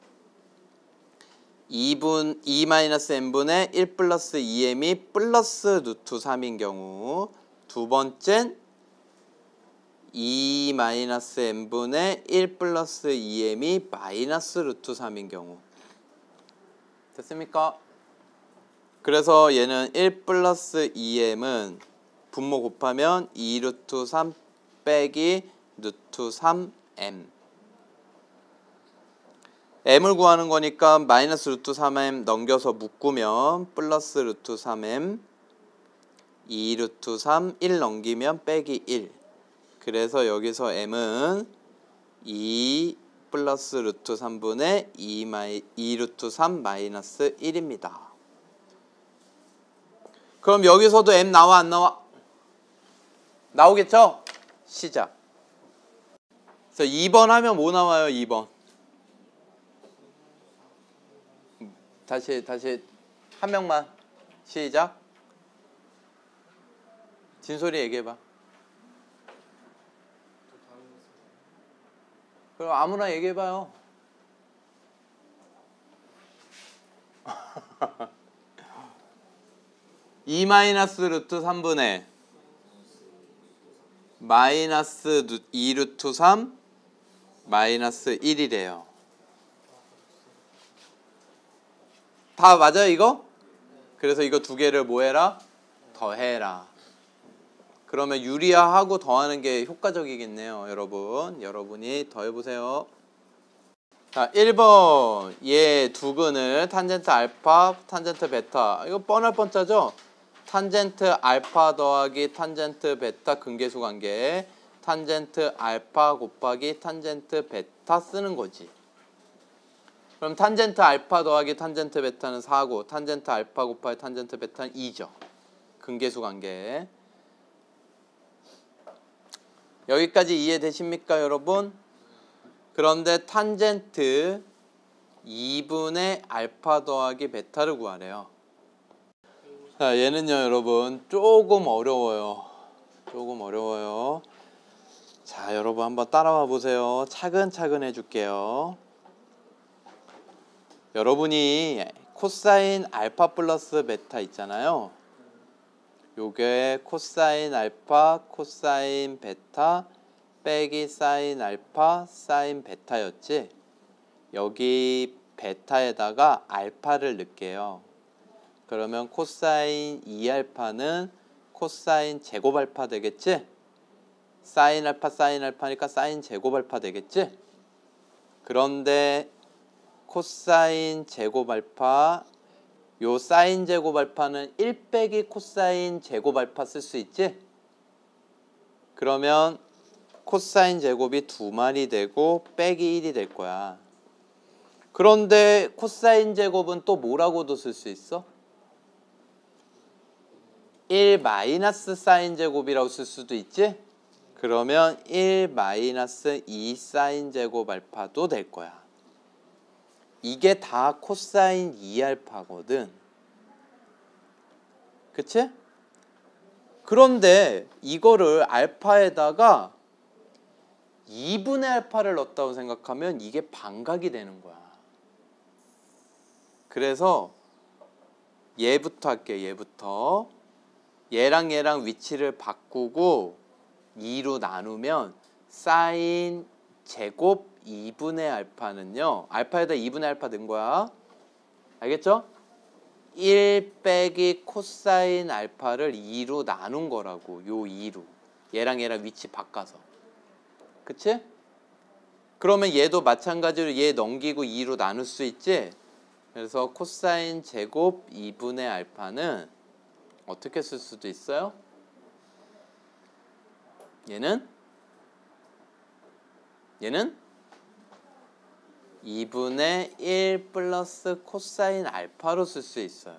2-n분의 1 플러스 2m이 플러스 루트 3인 경우 두 번째는 2-n분의 1 플러스 2m이 마이너스 루트 3인 경우 됐습니까? 그래서 얘는 1 플러스 2m은 분모 곱하면 2 루트 3 빼기 루트 3m. m을 구하는 거니까 마이너스 루트 3m 넘겨서 묶으면 플러스 루트 3m 2 루트 3 1 넘기면 빼기 1. 그래서 여기서 m은 2 플러스 루트 3분의 2 루트 3 마이너스 1입니다. 그럼 여기서도 m 나와 안 나와? 나오겠죠? 시작. 그래서 2번 하면 뭐 나와요? 2번. 다시 한 명만. 시작. 진솔이 얘기해봐. 그럼 아무나 얘기해봐요. 이 마이너스 루트 3분의 마이너스 2 루트 3 마이너스 1이래요. 다 맞아요 이거? 그래서 이거 두 개를 뭐 해라? 더해라. 그러면 유리화하고 더하는 게 효과적이겠네요. 여러분이 더해보세요. 자 1번 얘 두 근을 탄젠트 알파 탄젠트 베타, 이거 뻔할 뻔짜죠? 탄젠트 알파 더하기 탄젠트 베타 근계수 관계, 탄젠트 알파 곱하기 탄젠트 베타 쓰는 거지. 그럼 탄젠트 알파 더하기 탄젠트 베타는 4고 탄젠트 알파 곱하기 탄젠트 베타는 2죠. 근계수 관계. 여기까지 이해되십니까 여러분? 그런데 탄젠트 2분의 알파 더하기 베타를 구하래요. 자 얘는요 여러분 조금 어려워요. 자 여러분 한번 따라와 보세요. 차근차근 해줄게요. 여러분이 코사인 알파 플러스 베타 있잖아요. 요게 코사인 알파 코사인 베타 빼기 사인 알파 사인 베타였지. 여기 베타에다가 알파를 넣을게요. 그러면 코사인 2알파는 코사인 제곱 알파 되겠지? 사인 알파니까 사인 제곱 알파 되겠지? 그런데 코사인 제곱 알파, 요 사인 제곱 알파는 1 빼기 코사인 제곱 알파 쓸 수 있지? 그러면 코사인 제곱이 2마리 되고 빼기 1이 될 거야. 그런데 코사인 제곱은 또 뭐라고도 쓸 수 있어? 1 마이너스 사인 제곱이라고 쓸 수도 있지? 그러면 1 마이너스 2 사인 제곱 알파도 될 거야. 이게 다 코사인 2알파거든. 그치? 그런데 이거를 알파에다가 2분의 알파를 넣었다고 생각하면 이게 반각이 되는 거야. 그래서 얘부터 할게요. 얘부터. 얘랑 위치를 바꾸고 2로 나누면 사인 제곱 2분의 알파는요. 알파에다 2분의 알파 넣은 거야. 알겠죠? 1 빼기 코사인 알파를 2로 나눈 거라고. 요 2로. 얘랑 위치 바꿔서. 그치? 그러면 얘도 마찬가지로 얘 넘기고 2로 나눌 수 있지? 그래서 코사인 제곱 2분의 알파는 어떻게 쓸 수도 있어요? 얘는 2분의 1 플러스 코사인 알파로 쓸 수 있어요.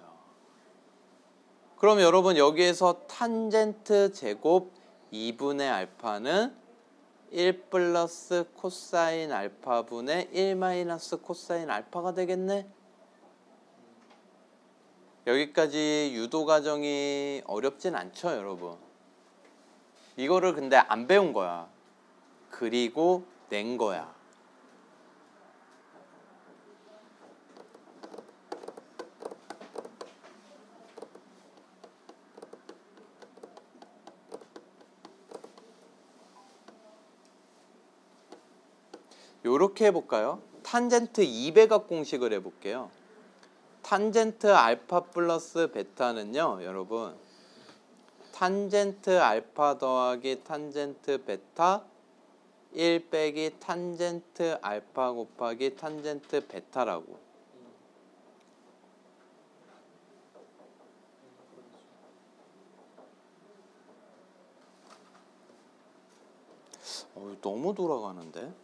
그럼 여러분 여기에서 탄젠트 제곱 2분의 알파는 1 플러스 코사인 알파분의 1 마이너스 코사인 알파가 되겠네? 여기까지 유도 과정이 어렵진 않죠 여러분? 이거를 근데 안 배운 거야. 그리고 낸 거야. 요렇게 해볼까요? 탄젠트 2배각 공식을 해볼게요. 탄젠트 알파 플러스 베타는요, 여러분. 탄젠트 알파 더하기 탄젠트 베타 1 빼기 탄젠트 알파 곱하기 탄젠트 베타라고. 너무 돌아가는데?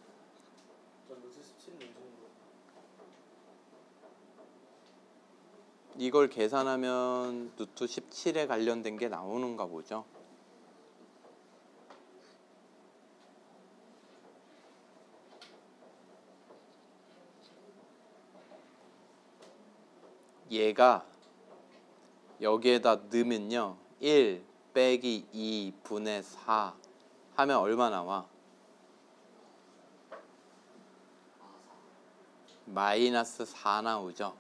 이걸 계산하면 루트 17에 관련된 게 나오는가 보죠. 얘가 여기에다 넣으면요 1 빼기 2 분의 4 하면 얼마 나와? 마이너스 4 나오죠.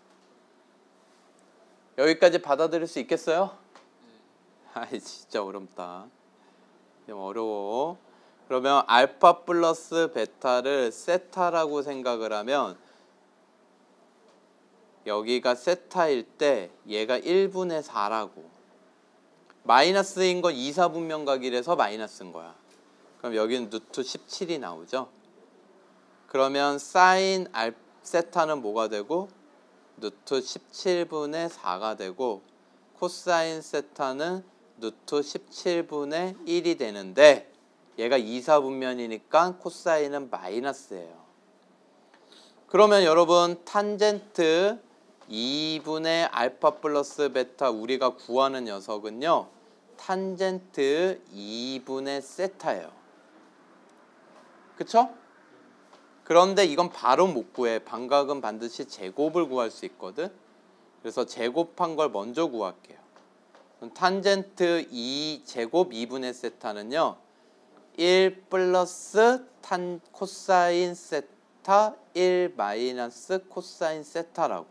여기까지 받아들일 수 있겠어요? 아이 진짜 어렵다. 좀 어려워. 그러면 알파 플러스 베타를 세타라고 생각을 하면 여기가 세타일 때 얘가 1분의 4라고. 마이너스인 건 2, 4분면각이라서 마이너스인 거야. 그럼 여기는 루트 17이 나오죠. 그러면 사인 세타는 뭐가 되고? 루트 17분의 4가 되고 코사인 세타는 루트 17분의 1이 되는데 얘가 2, 4분면이니까 코사인은 마이너스예요. 그러면 여러분 탄젠트 2분의 알파 플러스 베타 우리가 구하는 녀석은요 탄젠트 2분의 세타예요. 그쵸? 그런데 이건 바로 못 구해. 반각은 반드시 제곱을 구할 수 있거든. 그래서 제곱한 걸 먼저 구할게요. 탄젠트 2제곱 2분의 세타는요 1 플러스 코사인 세타 1 마이너스 코사인 세타라고.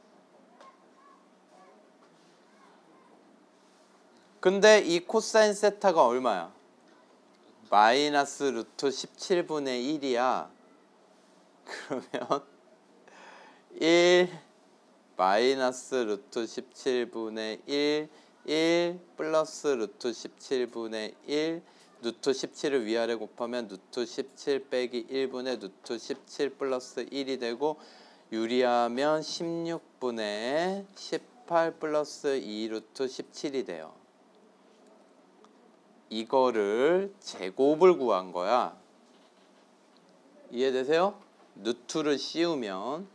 근데 이 코사인 세타가 얼마야? 마이너스 루트 17분의 1이야. 그러면 1 마이너스 루트 17분의 1 플러스 루트 17분의 1 루트 17을 위아래 곱하면 루트 17 빼기 1분의 루트 17 플러스 1이 되고 유리하면 16분의 18 플러스 2 루트 17이 돼요. 이거를 제곱을 구한 거야. 이해되세요? 루트를 씌우면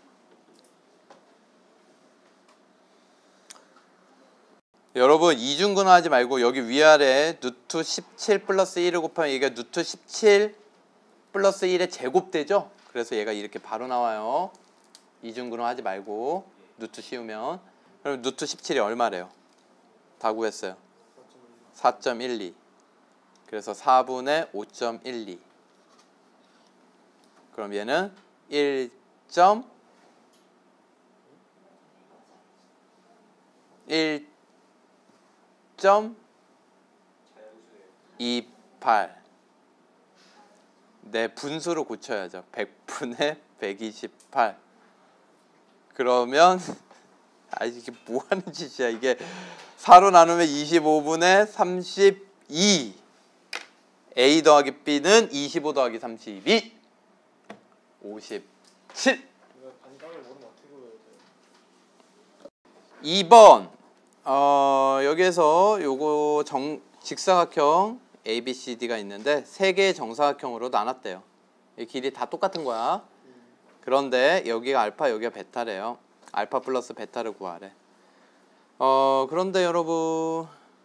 여러분 이중근화하지 말고 여기 위아래 루트 17 플러스 1을 곱하면 얘가 루트 17 플러스 1의 제곱되죠? 그래서 얘가 이렇게 바로 나와요. 이중근화하지 말고 루트 씌우면. 그럼 루트 17이 얼마래요? 다 구했어요. 4.12. 그래서 4분의 5.12. 그럼 얘는 1.28. 네, 분수로 고쳐야죠. 100분의 128. 그러면 이게 뭐 하는 짓이야. 이게 4로 나누면 25분의 32. A 더하기 B는 25 더하기 32. 57. 2번. 여기에서 요거 직사각형 ABCD가 있는데 세 개의 정사각형으로 나눴대요. 이 길이 다 똑같은 거야. 그런데 여기가 알파, 여기가 베타래요. 알파 플러스 베타를 구하래. 그런데 여러분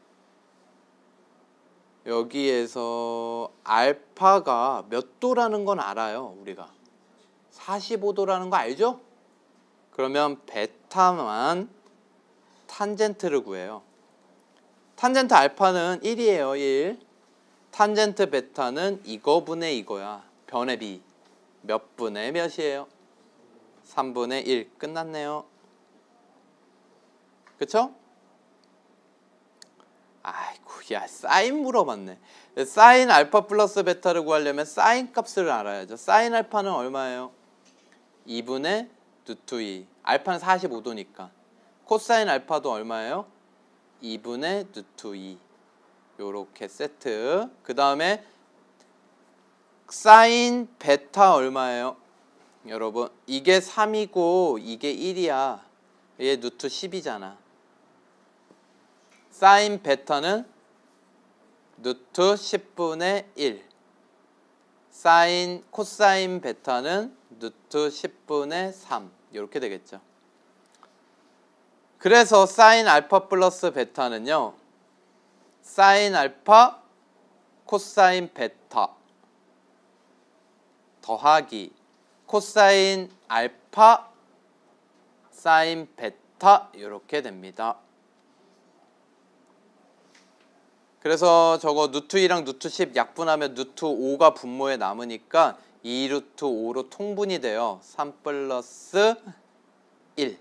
여기에서 알파가 몇 도라는 건 알아요. 우리가 45도라는 거 알죠? 그러면 베타만 탄젠트를 구해요. 탄젠트 알파는 1이에요. 1. 탄젠트 베타는 이거분의 이거야. 변의 b. 몇 분의 몇이에요? 3분의 1. 끝났네요. 그쵸? 아이고, 야, 사인 물어봤네. 사인 알파 플러스 베타를 구하려면 사인 값을 알아야죠. 사인 알파는 얼마예요? 2분의 루트 2. 알파는 45도니까. 코사인 알파도 얼마예요? 2분의 루트 2. 요렇게 세트. 그 다음에 사인 베타 얼마예요? 여러분 이게 3이고 이게 1이야. 얘 루트 10이잖아. 사인 베타는 루트 10분의 1. 코사인 베타는 루트 10분의 3. 이렇게 되겠죠. 그래서 사인 알파 플러스 베타는요. 사인 알파 코사인 베타 더하기 코사인 알파 사인 베타 이렇게 됩니다. 그래서 저거 루트 2랑 루트 10 약분하면 루트 5가 분모에 남으니까 2 루트 5로 통분이 돼요. 3 플러스 1.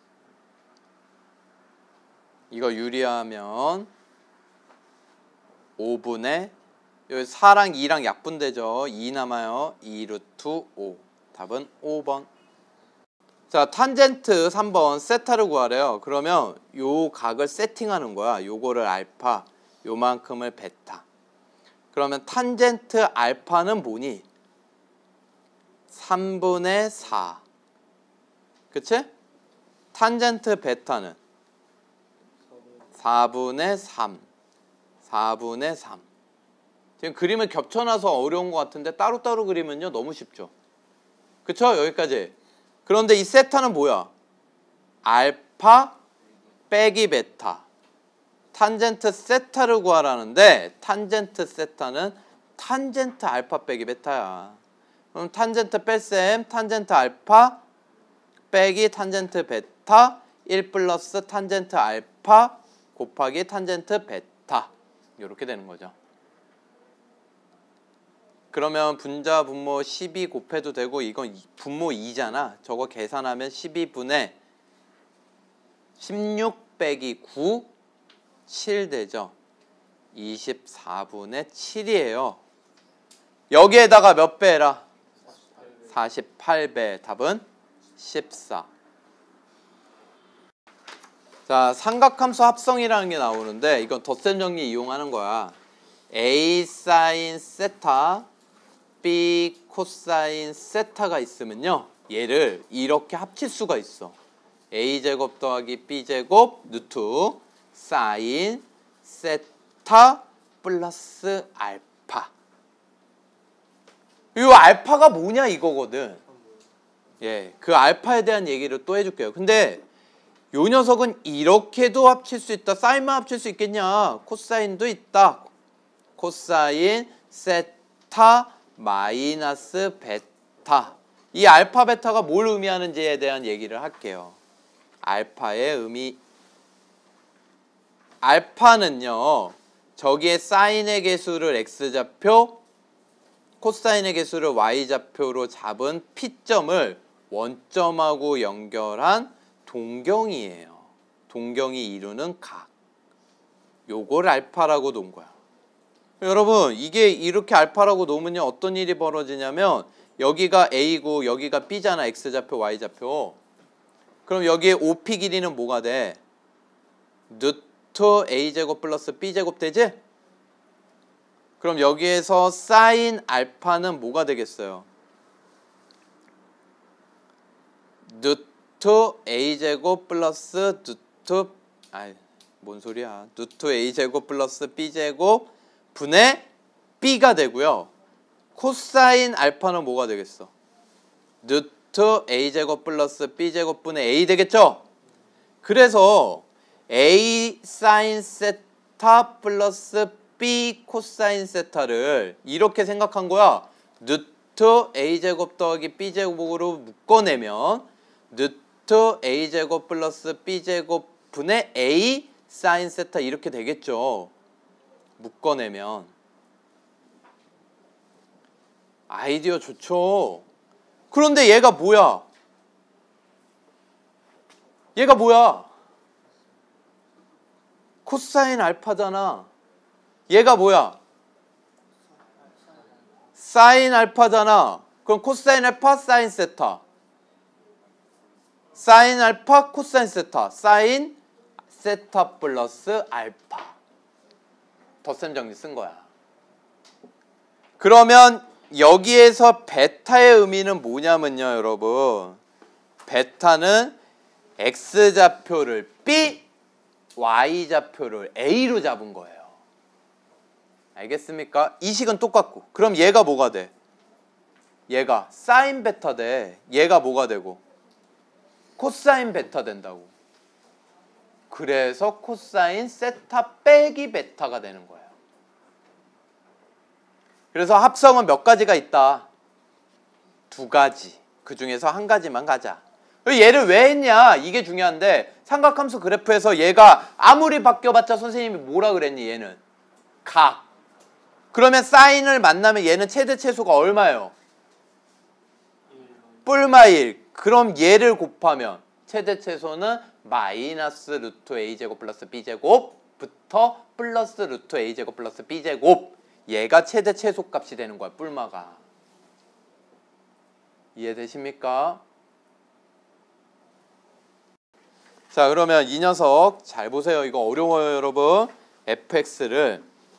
이거 유리하면 5분의 여기 4랑 2랑 약분되죠. 2 남아요. 2 루트 5. 답은 5번. 자, 탄젠트 3번 세타를 구하래요. 그러면 요 각을 세팅하는 거야. 요거를 알파, 요만큼을 베타. 그러면 탄젠트 알파는 뭐니? 3분의 4. 그치? 탄젠트 베타는 4분의 3. 4분의 3. 지금 그림을 겹쳐놔서 어려운 것 같은데 따로따로 그리면요 너무 쉽죠. 그쵸? 여기까지. 그런데 이 세타는 뭐야? 알파 빼기 베타. 탄젠트 세타를 구하라는데 탄젠트 세타는 탄젠트 알파 빼기 베타야. 그럼 탄젠트 뺄셈 탄젠트 알파 빼기 탄젠트 베타 1 플러스 탄젠트 알파 곱하기 탄젠트 베타 이렇게 되는 거죠. 그러면 분자 분모 12 곱해도 되고 이건 분모 2잖아. 저거 계산하면 12분의 16 빼기 9 7 되죠. 24분의 7이에요. 여기에다가 몇 배 해라? 48배. 답은 14. 자, 삼각함수 합성이라는 게 나오는데 이건 덧셈 정리 이용하는 거야. A 사인 세타 B 코사인 세타가 있으면요 얘를 이렇게 합칠 수가 있어. A제곱 더하기 B제곱 루트 사인 세타 플러스 알파. 이 알파가 뭐냐 이거거든. 예, 그 알파에 대한 얘기를 또 해줄게요. 근데 요 녀석은 이렇게도 합칠 수 있다. 사인만 합칠 수 있겠냐. 코사인도 있다. 코사인 세타 마이너스 베타. 이 알파 베타가 뭘 의미하는지에 대한 얘기를 할게요. 알파의 의미. 알파는요 저기에 사인의 개수를 x좌표 코사인의 개수를 y좌표로 잡은 P점을 원점하고 연결한 동경이에요. 동경이 이루는 각. 요걸 알파라고 놓은 거야. 여러분 이게 이렇게 알파라고 놓으면요 어떤 일이 벌어지냐면 여기가 A고 여기가 B잖아. X좌표 Y좌표. 그럼 여기에 OP 길이는 뭐가 돼? 루트 A제곱 플러스 B제곱 되지? 그럼 여기에서 사인 알파는 뭐가 되겠어요? 루트 A제곱 플러스 루트 뭔 소리야. 루트 A제곱 플러스 B제곱 분의 B가 되고요. 코사인 알파는 뭐가 되겠어? 루트 A제곱 플러스 B제곱 분의 A 되겠죠? 그래서 A 사인 세타 플러스 B 코사인 세타를 이렇게 생각한 거야. 루트 A제곱 더하기 B제곱으로 묶어내면 루트 A제곱 플러스 B제곱 분의 A 사인 세타 이렇게 되겠죠. 묶어내면. 아이디어 좋죠. 그런데 얘가 뭐야? 얘가 뭐야? 코사인 알파잖아. 얘가 뭐야? 사인 알파잖아. 그럼 코사인 알파 사인 세타. 사인 알파 코사인 세타. 사인 세타 플러스 알파. 덧셈 정리 쓴 거야. 그러면 여기에서 베타의 의미는 뭐냐면요, 여러분. 베타는 X좌표를 B, Y좌표를 A로 잡은 거예요. 알겠습니까? 이 식은 똑같고. 그럼 얘가 뭐가 돼? 얘가 사인 베타 돼. 얘가 뭐가 되고? 코사인 베타 된다고. 그래서 코사인 세타 빼기 베타가 되는 거예요. 그래서 합성은 몇 가지가 있다? 두 가지. 그 중에서 한 가지만 가자. 얘를 왜 했냐? 이게 중요한데 삼각함수 그래프에서 얘가 아무리 바뀌어봤자 선생님이 뭐라 그랬니? 얘는 각. 그러면 사인을 만나면 얘는 최대 최소가 얼마예요? 뿔마 1. 그럼 얘를 곱하면 최대 최소는 마이너스 루트 a제곱 플러스 b제곱부터 플러스 루트 a제곱 플러스 b제곱. 얘가 최대 최소 값이 되는 거야, 뿔마가. 이해되십니까? 자, 그러면 이 녀석 잘 보세요. 이거 어려워요, 여러분. fx를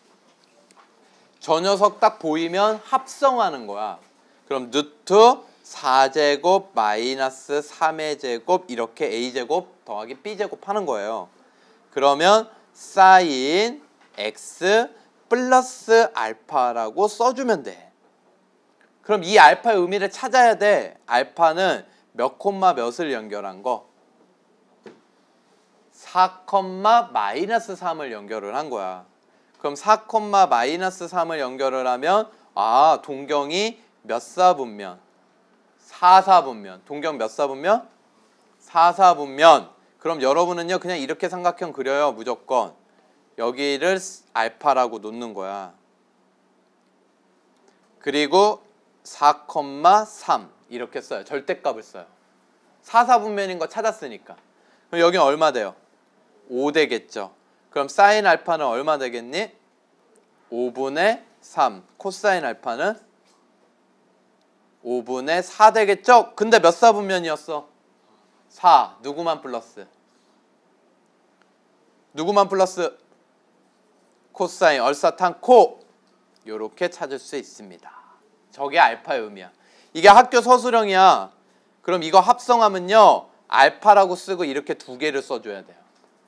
저 녀석 딱 보이면 합성하는 거야. 그럼 루트 4제곱 마이너스 3의 제곱 이렇게 a제곱 더하기 b제곱 하는 거예요. 그러면 사인 x 플러스 알파라고 써주면 돼. 그럼 이 알파의 의미를 찾아야 돼. 알파는 몇 콤마 몇을 연결한 거? 4, 마이너스 3을 연결을 한 거야. 그럼 4, 마이너스 3을 연결을 하면 동경이 몇 사분면? 4, 사분면. 동경 몇 사분면? 4, 사분면. 그럼 여러분은요 그냥 이렇게 삼각형 그려요. 무조건. 여기를 알파라고 놓는 거야. 그리고 4, 3 이렇게 써요. 절대값을 써요. 4, 사분면인 거 찾았으니까. 그럼 여기는 얼마 돼요? 5 되겠죠. 그럼 사인 알파는 얼마 되겠니? 5분의 3. 코사인 알파는 5분의 4 되겠죠? 근데 몇 사분면이었어? 4. 누구만 플러스? 누구만 플러스? 코사인 얼사탄코. 요렇게 찾을 수 있습니다. 저게 알파의 의미야. 이게 학교 서술형이야. 그럼 이거 합성하면요 알파라고 쓰고 이렇게 두 개를 써줘야 돼요.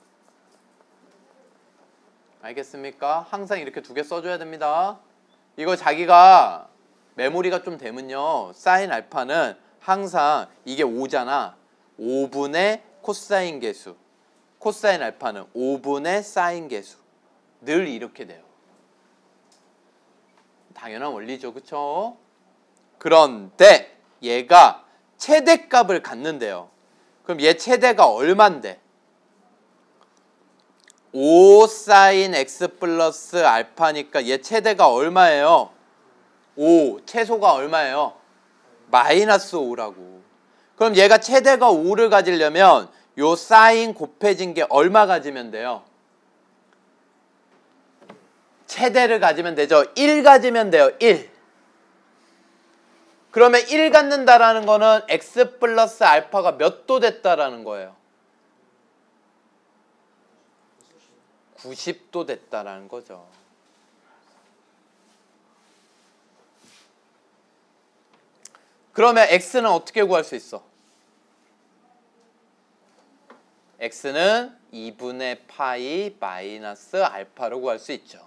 알겠습니까? 항상 이렇게 두 개 써줘야 됩니다. 이거 자기가 메모리가 좀 되면요 사인 알파는 항상 이게 5잖아. 5분의 코사인 계수. 코사인 알파는 5분의 사인 계수. 늘 이렇게 돼요. 당연한 원리죠. 그쵸? 그런데 얘가 최대값을 갖는데요. 그럼 얘 최대가 얼만데? 5 사인 x 플러스 알파니까 얘 최대가 얼마예요? 5. 최소가 얼마예요? 마이너스 5라고. 그럼 얘가 최대가 5를 가지려면 요 사인 곱해진 게 얼마 가지면 돼요? 최대를 가지면 되죠. 1 가지면 돼요. 1. 그러면 1 갖는다라는 거는 x 플러스 알파가 몇 도 됐다라는 거예요? 90도 됐다라는 거죠. 그러면 x는 어떻게 구할 수 있어? x는 2분의 파이 마이너스 알파로 구할 수 있죠.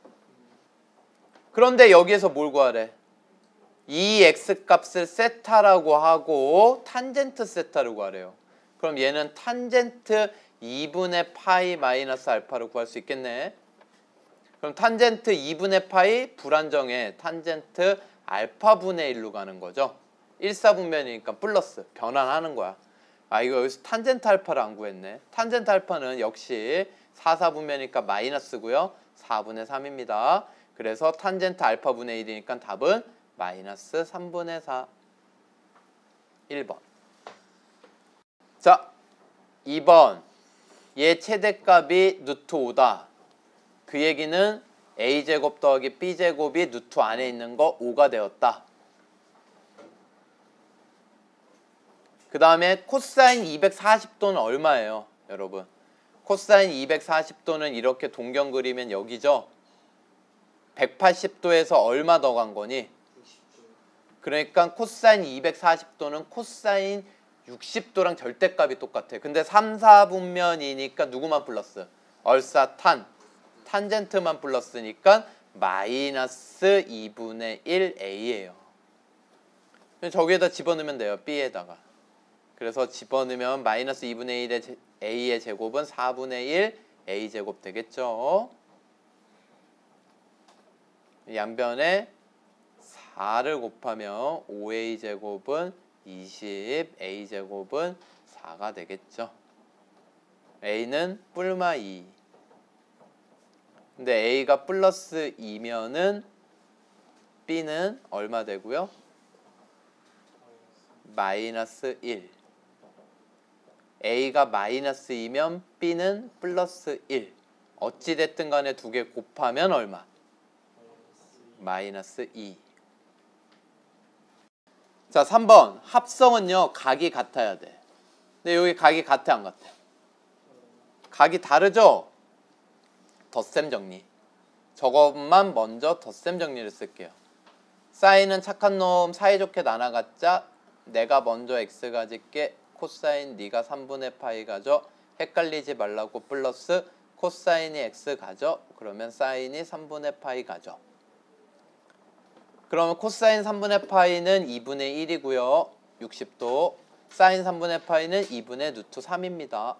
그런데 여기에서 뭘 구하래? 이 x 값을 세타라고 하고 탄젠트 세타를 구하래요. 그럼 얘는 탄젠트 2분의 파이 마이너스 알파로 구할 수 있겠네. 그럼 탄젠트 2분의 파이 불안정해. 탄젠트 알파분의 1로 가는 거죠. 1사분면이니까 플러스 변환하는 거야. 이거 여기서 탄젠트 알파를 안 구했네. 탄젠트 알파는 역시 4사분면이니까 마이너스고요. 4분의 3입니다. 그래서 탄젠트 알파분의 1이니까 답은 마이너스 3분의 4. 1번. 자, 2번. 얘 최대값이 루트 5다. 그 얘기는 a제곱 더하기 b제곱이 루트 안에 있는 거 5가 되었다. 그 다음에 코사인 240도는 얼마예요, 여러분? 코사인 240도는 이렇게 동경 그리면 여기죠? 180도에서 얼마 더 간 거니? 그러니까 코사인 240도는 코사인 60도랑 절대값이 똑같아. 근데 3, 4분면이니까 누구만 플러스? 얼사탄, 탄젠트만 플러스니까 마이너스 2분의 1 A예요. 저기에다 집어넣으면 돼요, B에다가. 그래서 집어넣으면 마이너스 2분의 1의 A의 제곱은 4분의 1 A제곱 되겠죠. 양변에 4를 곱하면 5A제곱은 20, A제곱은 4가 되겠죠. A는 뿔마 2. 근데 A가 플러스 2면은 B는 얼마 되고요? 마이너스 1. A가 마이너스 2면 B는 플러스 1. 어찌됐든 간에 두 개 곱하면 얼마? 마이너스 2. 자, 3번. 합성은요, 각이 같아야 돼. 근데 여기 각이 같아, 안 같아? 각이 다르죠? 덧셈 정리. 저것만 먼저 덧셈 정리를 쓸게요. 사인은 착한 놈 사이좋게 나눠갖자. 내가 먼저 x 가질게. 코사인 네가 3분의 파이 가져. 헷갈리지 말라고 플러스 코사인이 x 가져. 그러면 사인이 3분의 파이 가져. 그러면 코사인 3분의 파이는 2분의 1이고요. 60도. 사인 3분의 파이는 2분의 루트 3입니다.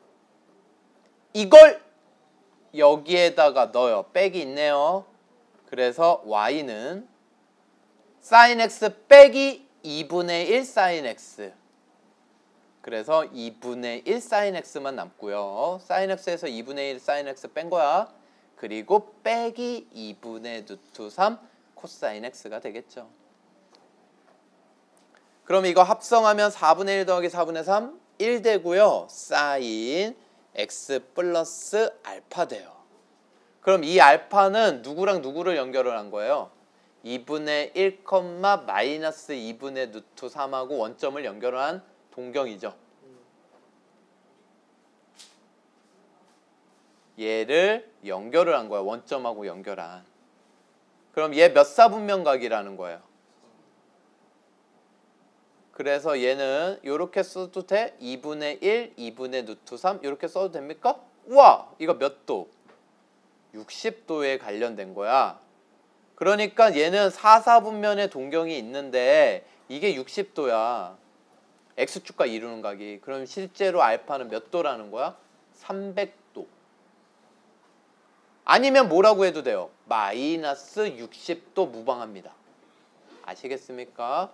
이걸 여기에다가 넣어요. 빽이 있네요. 그래서 y는 sin x 빼기 2분의 1 sin x. 그래서 2분의 1 sin x만 남고요. sin x에서 2분의 1 sin x 뺀 거야. 그리고 빼기 2분의 루트 3 코사인 x가 되겠죠. 그럼 이거 합성하면 4분의 1 더하기 4분의 3 1 되고요. 사인 x 플러스 알파 돼요. 그럼 이 알파는 누구랑 누구를 연결을 한 거예요? 2분의 1, 마이너스 2분의 루트 3하고 원점을 연결한 동경이죠. 얘를 연결을 한 거야. 원점하고 연결한. 그럼 얘 몇 사분면각이라는 거예요. 그래서 얘는 이렇게 써도 돼? 2분의 1, 2분의 루트 3 이렇게 써도 됩니까? 우와! 이거 몇 도? 60도에 관련된 거야. 그러니까 얘는 4사분면의 동경이 있는데 이게 60도야. X축과 이루는 각이. 그럼 실제로 알파는 몇 도라는 거야? 300도. 아니면 뭐라고 해도 돼요? 마이너스 60도 무방합니다. 아시겠습니까?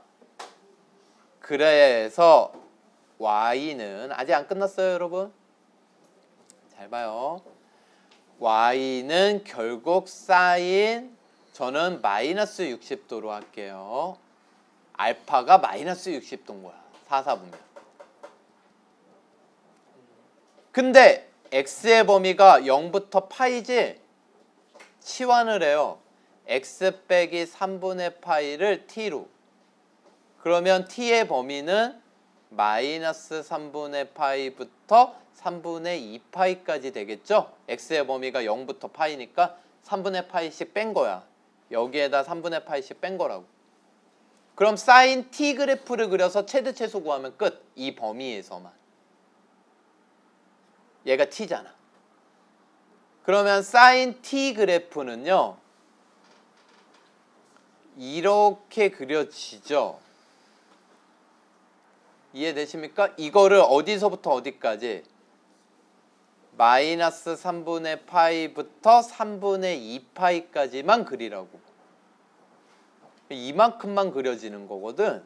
그래서 y는 아직 안 끝났어요, 여러분. 잘 봐요. y는 결국 사인 저는 마이너스 60도로 할게요. 알파가 마이너스 60도인 거야. 4사분면. 근데 x의 범위가 0부터 파이지? 치환을 해요. x 빼기 3분의 파이를 t로. 그러면 t의 범위는 마이너스 3분의 파이부터 3분의 2파이까지 되겠죠? x의 범위가 0부터 파이니까 3분의 파이씩 뺀 거야. 여기에다 3분의 파이씩 뺀 거라고. 그럼 사인 t 그래프를 그려서 최대 최소 구하면 끝. 이 범위에서만. 얘가 t잖아. 그러면 사인 t 그래프는요. 이렇게 그려지죠. 이해되십니까? 이거를 어디서부터 어디까지? 마이너스 3분의 파이부터 3분의 2파이까지만 그리라고. 이만큼만 그려지는 거거든.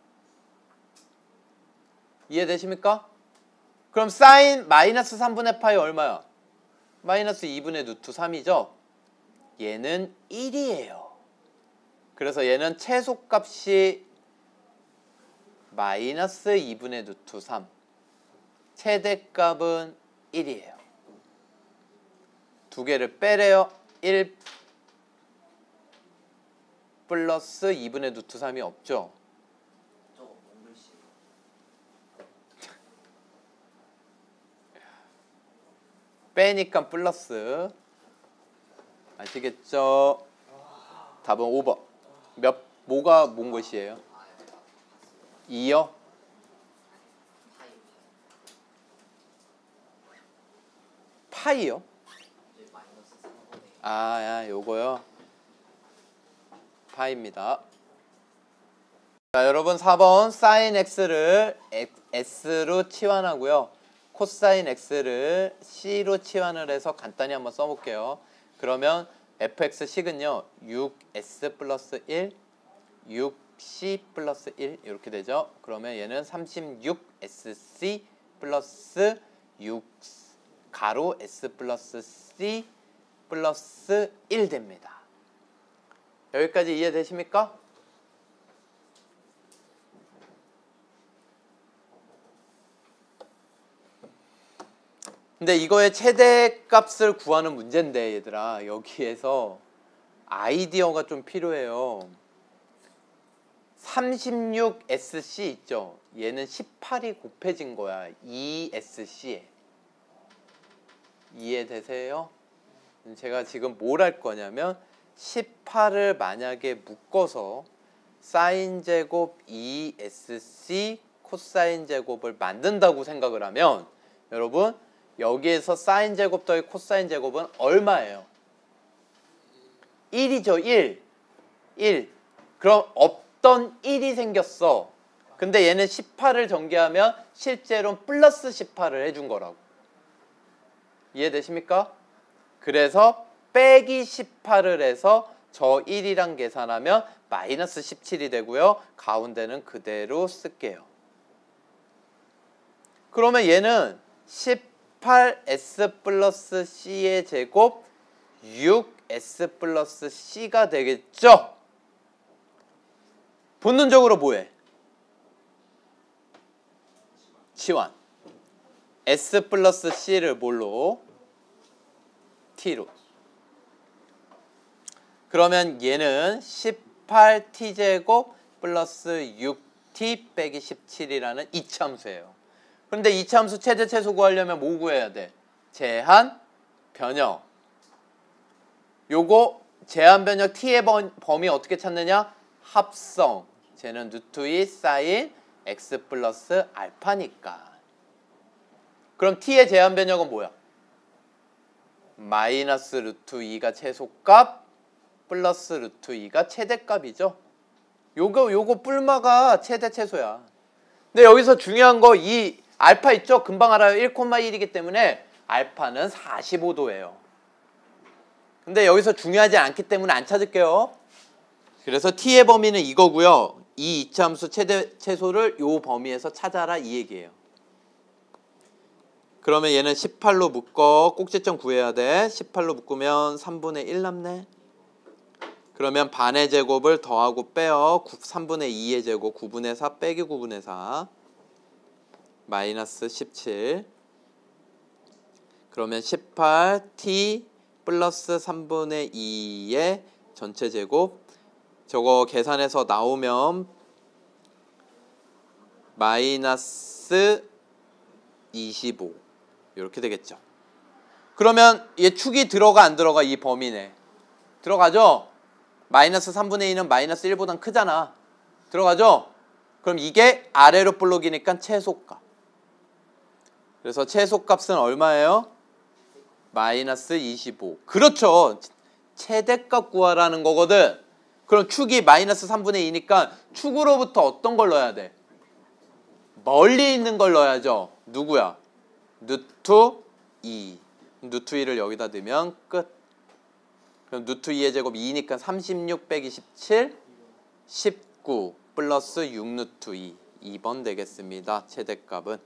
이해되십니까? 그럼 사인 마이너스 3분의 파이 얼마야? 마이너스 2분의 루트 3이죠? 얘는 1이에요. 그래서 얘는 최소값이 마이너스 2분의 루트 3. 최대값은 1이에요. 두 개를 빼래요. 1 플러스 2분의 루트 3이 없죠. 빼니까 플러스. 아시겠죠? 답은 5번. 뭐가 뭔 것이에요? 2요? 파이요? 요거요. 파이입니다. 자, 여러분 4번 사인 x를 s로 치환하고요. 코사인 x를 c로 치환을 해서 간단히 한번 써볼게요. 그러면 fx식은요 6s 플러스 1 6c 플러스 1 이렇게 되죠. 그러면 얘는 36sc 플러스 6 가로 s 플러스 c 플러스 1 됩니다. 여기까지 이해되십니까? 근데 이거의 최대값을 구하는 문제인데 얘들아, 여기에서 아이디어가 좀 필요해요. 36SC 있죠? 얘는 18이 곱해진 거야. 2SC에. 이해되세요? 제가 지금 뭘 할 거냐면 18을 만약에 묶어서 사인 제곱 2SC 코사인 제곱을 만든다고 생각을 하면 여러분 여기에서 사인 제곱 더하기 코사인 제곱은 얼마예요? 1이죠. 1. 그럼 없던 1이 생겼어. 근데 얘는 18을 전개하면 실제로는 플러스 18을 해준 거라고. 이해되십니까? 그래서 빼기 18을 해서 저 1이랑 계산하면 마이너스 17이 되고요. 가운데는 그대로 쓸게요. 그러면 얘는 18s 플러스 c의 제곱 6s 플러스 c가 되겠죠? 본능적으로 뭐해? 치환. s 플러스 c를 뭘로? t로. 그러면 얘는 18t제곱 플러스 6t 빼기 17이라는 이차함수예요. 그런데 이차함수 최대 최소 구하려면 뭐 구해야 돼? 제한 변형. 요거 제한 변형 t의 범위 어떻게 찾느냐? 합성. 쟤는 루트 2 사인 x 플러스 알파니까. 그럼 t의 제한 변형은 뭐야? 마이너스 루트 2가 최소값 플러스 루트 2가 최대값이죠. 요거 뿔마가 최대 최소야. 근데 여기서 중요한 거 이 알파 있죠? 금방 알아요. 1,1이기 때문에 알파는 45도예요. 근데 여기서 중요하지 않기 때문에 안 찾을게요. 그래서 t의 범위는 이거고요. 이 이차함수 최대 최소를 요 범위에서 찾아라 이 얘기예요. 그러면 얘는 18로 묶어 꼭지점 구해야 돼. 18로 묶으면 3분의 1 남네. 그러면 반의 제곱을 더하고 빼요. 3분의 2의 제곱 9분의 4 빼기 9분의 4 마이너스 17. 그러면 18t 플러스 3분의 2의 전체 제곱 저거 계산해서 나오면 마이너스 25 이렇게 되겠죠. 그러면 얘 축이 들어가 안 들어가? 이 범위네. 들어가죠? 마이너스 3분의 2는 마이너스 1보단 크잖아. 들어가죠? 그럼 이게 아래로 볼록이니까 최소값. 그래서 최소값은 얼마예요? 마이너스 25. 그렇죠. 최대값 구하라는 거거든. 그럼 축이 마이너스 3분의 2니까 축으로부터 어떤 걸 넣어야 돼? 멀리 있는 걸 넣어야죠. 누구야? 루트 2. 루트 2를 여기다 넣으면 끝. 그럼 루트 2의 제곱 2니까 36 빼기 17 19 플러스 6 루트 2 2번 되겠습니다. 최대값은.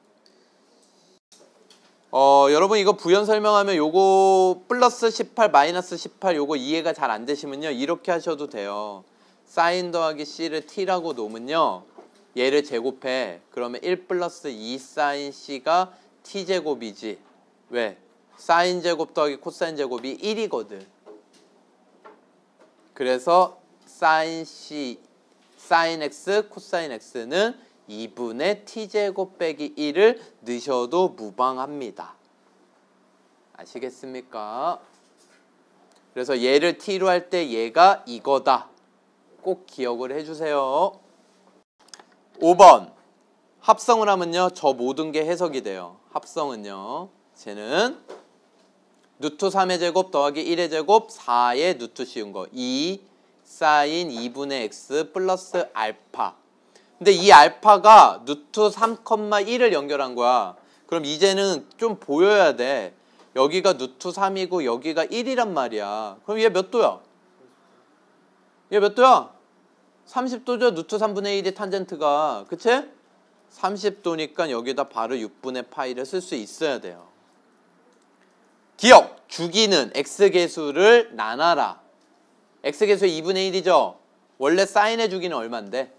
여러분 이거 부연 설명하면 요거 플러스 18 마이너스 18 요거 이해가 잘 안 되시면요 이렇게 하셔도 돼요. 사인 더하기 c를 t라고 놓으면요 얘를 제곱해. 그러면 1 플러스 2 사인 c가 t제곱이지. 왜? 사인 제곱 더하기 코사인 제곱이 1이거든. 그래서 사인 c 사인 x 코사인 x는 2분의 t제곱 빼기 1을 넣으셔도 무방합니다. 아시겠습니까? 그래서 얘를 t로 할 때 얘가 이거다. 꼭 기억을 해주세요. 5번 합성을 하면요 저 모든 게 해석이 돼요. 합성은요 쟤는 루트 3의 제곱 더하기 1의 제곱 4의 루트 씌운 거 2 사인 2분의 x 플러스 알파. 근데 이 알파가 루트 3,1을 연결한 거야. 그럼 이제는 좀 보여야 돼. 여기가 루트 3이고 여기가 1이란 말이야. 그럼 얘 몇 도야? 얘 몇 도야? 30도죠. 루트 3분의 1이 탄젠트가. 그치? 30도니까 여기다 바로 6분의 파이를 쓸 수 있어야 돼요. 기억! 주기는 x계수를 나눠라. x계수의 2분의 1이죠? 원래 사인의 주기는 얼만데?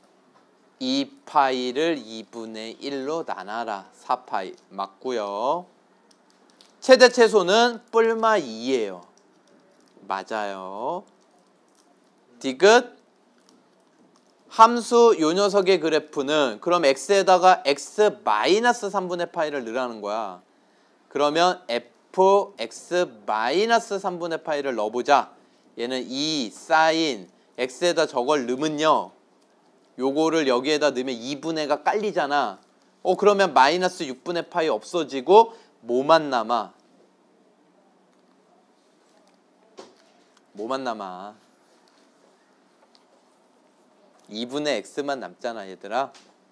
2파이를 2분의 1로 나눠라. 4파이. 맞고요. 최대 최소는 뿔마 2예요. 맞아요. 디귿. 함수 요 녀석의 그래프는 그럼 x에다가 x 마이너스 3분의 파이를 넣으라는 거야. 그러면 fx 마이너스 3분의 파이를 넣어보자. 얘는 2 사인 x에다 저걸 넣으면요. 요거를 여기에다 넣으면 2분의가 깔리잖아. 그러면 마이너스 6분의 파이 없어지고 뭐만 남아? 뭐만 남아? 2분의 x만 남잖아 얘들아.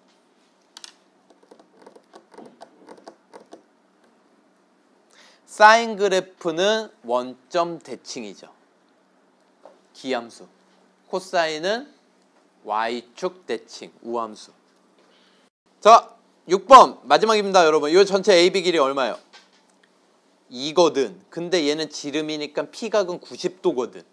사인 그래프는 원점 대칭이죠. 기함수. 코사인은 y축 대칭, 우함수. 자, 6번 마지막입니다, 여러분. 이 전체 AB 길이 얼마예요? 2거든. 근데 얘는 지름이니까 P각은 90도거든.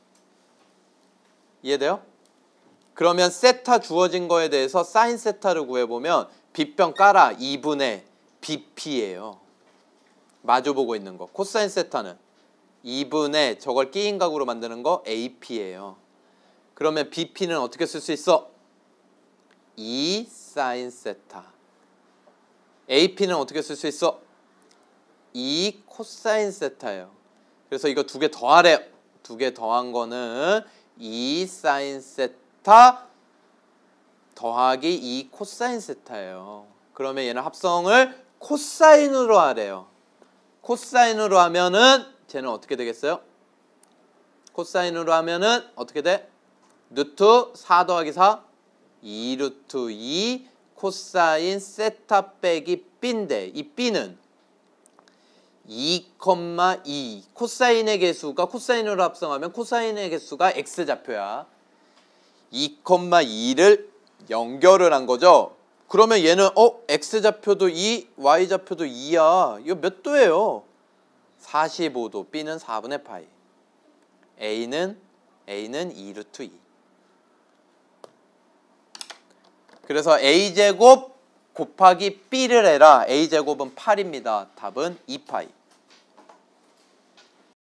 이해돼요? 그러면 세타 주어진 거에 대해서 사인 세타를 구해보면 빗변 깔아 2분의 BP예요. 마주보고 있는 거. 코사인 세타는 2분의 저걸 끼인 각으로 만드는 거 AP예요. 그러면 BP는 어떻게 쓸 수 있어? 2 사인 세타. AP는 어떻게 쓸 수 있어? 2 코사인 세타예요. 그래서 이거 두 개 더하래. 두 개 더한 거는 2 사인 세타 더하기 2 코사인 세타예요. 그러면 얘는 합성을 코사인으로 하래요. 코사인으로 하면은 쟤는 어떻게 되겠어요? 코사인으로 하면은 어떻게 돼? 루트 4 더하기 4 2 루트 2 코사인 세타 빼기 B인데 이 B는 2,2 코사인의 개수가 코사인으로 합성하면 코사인의 개수가 X좌표야. 2,2를 연결을 한 거죠. 그러면 얘는 X좌표도 2, Y좌표도 2야. 이거 몇 도예요? 45도. B는 4분의 파이. A는 2 루트 2. 그래서 A제곱 곱하기 B를 해라. A제곱은 8입니다. 답은 2파이.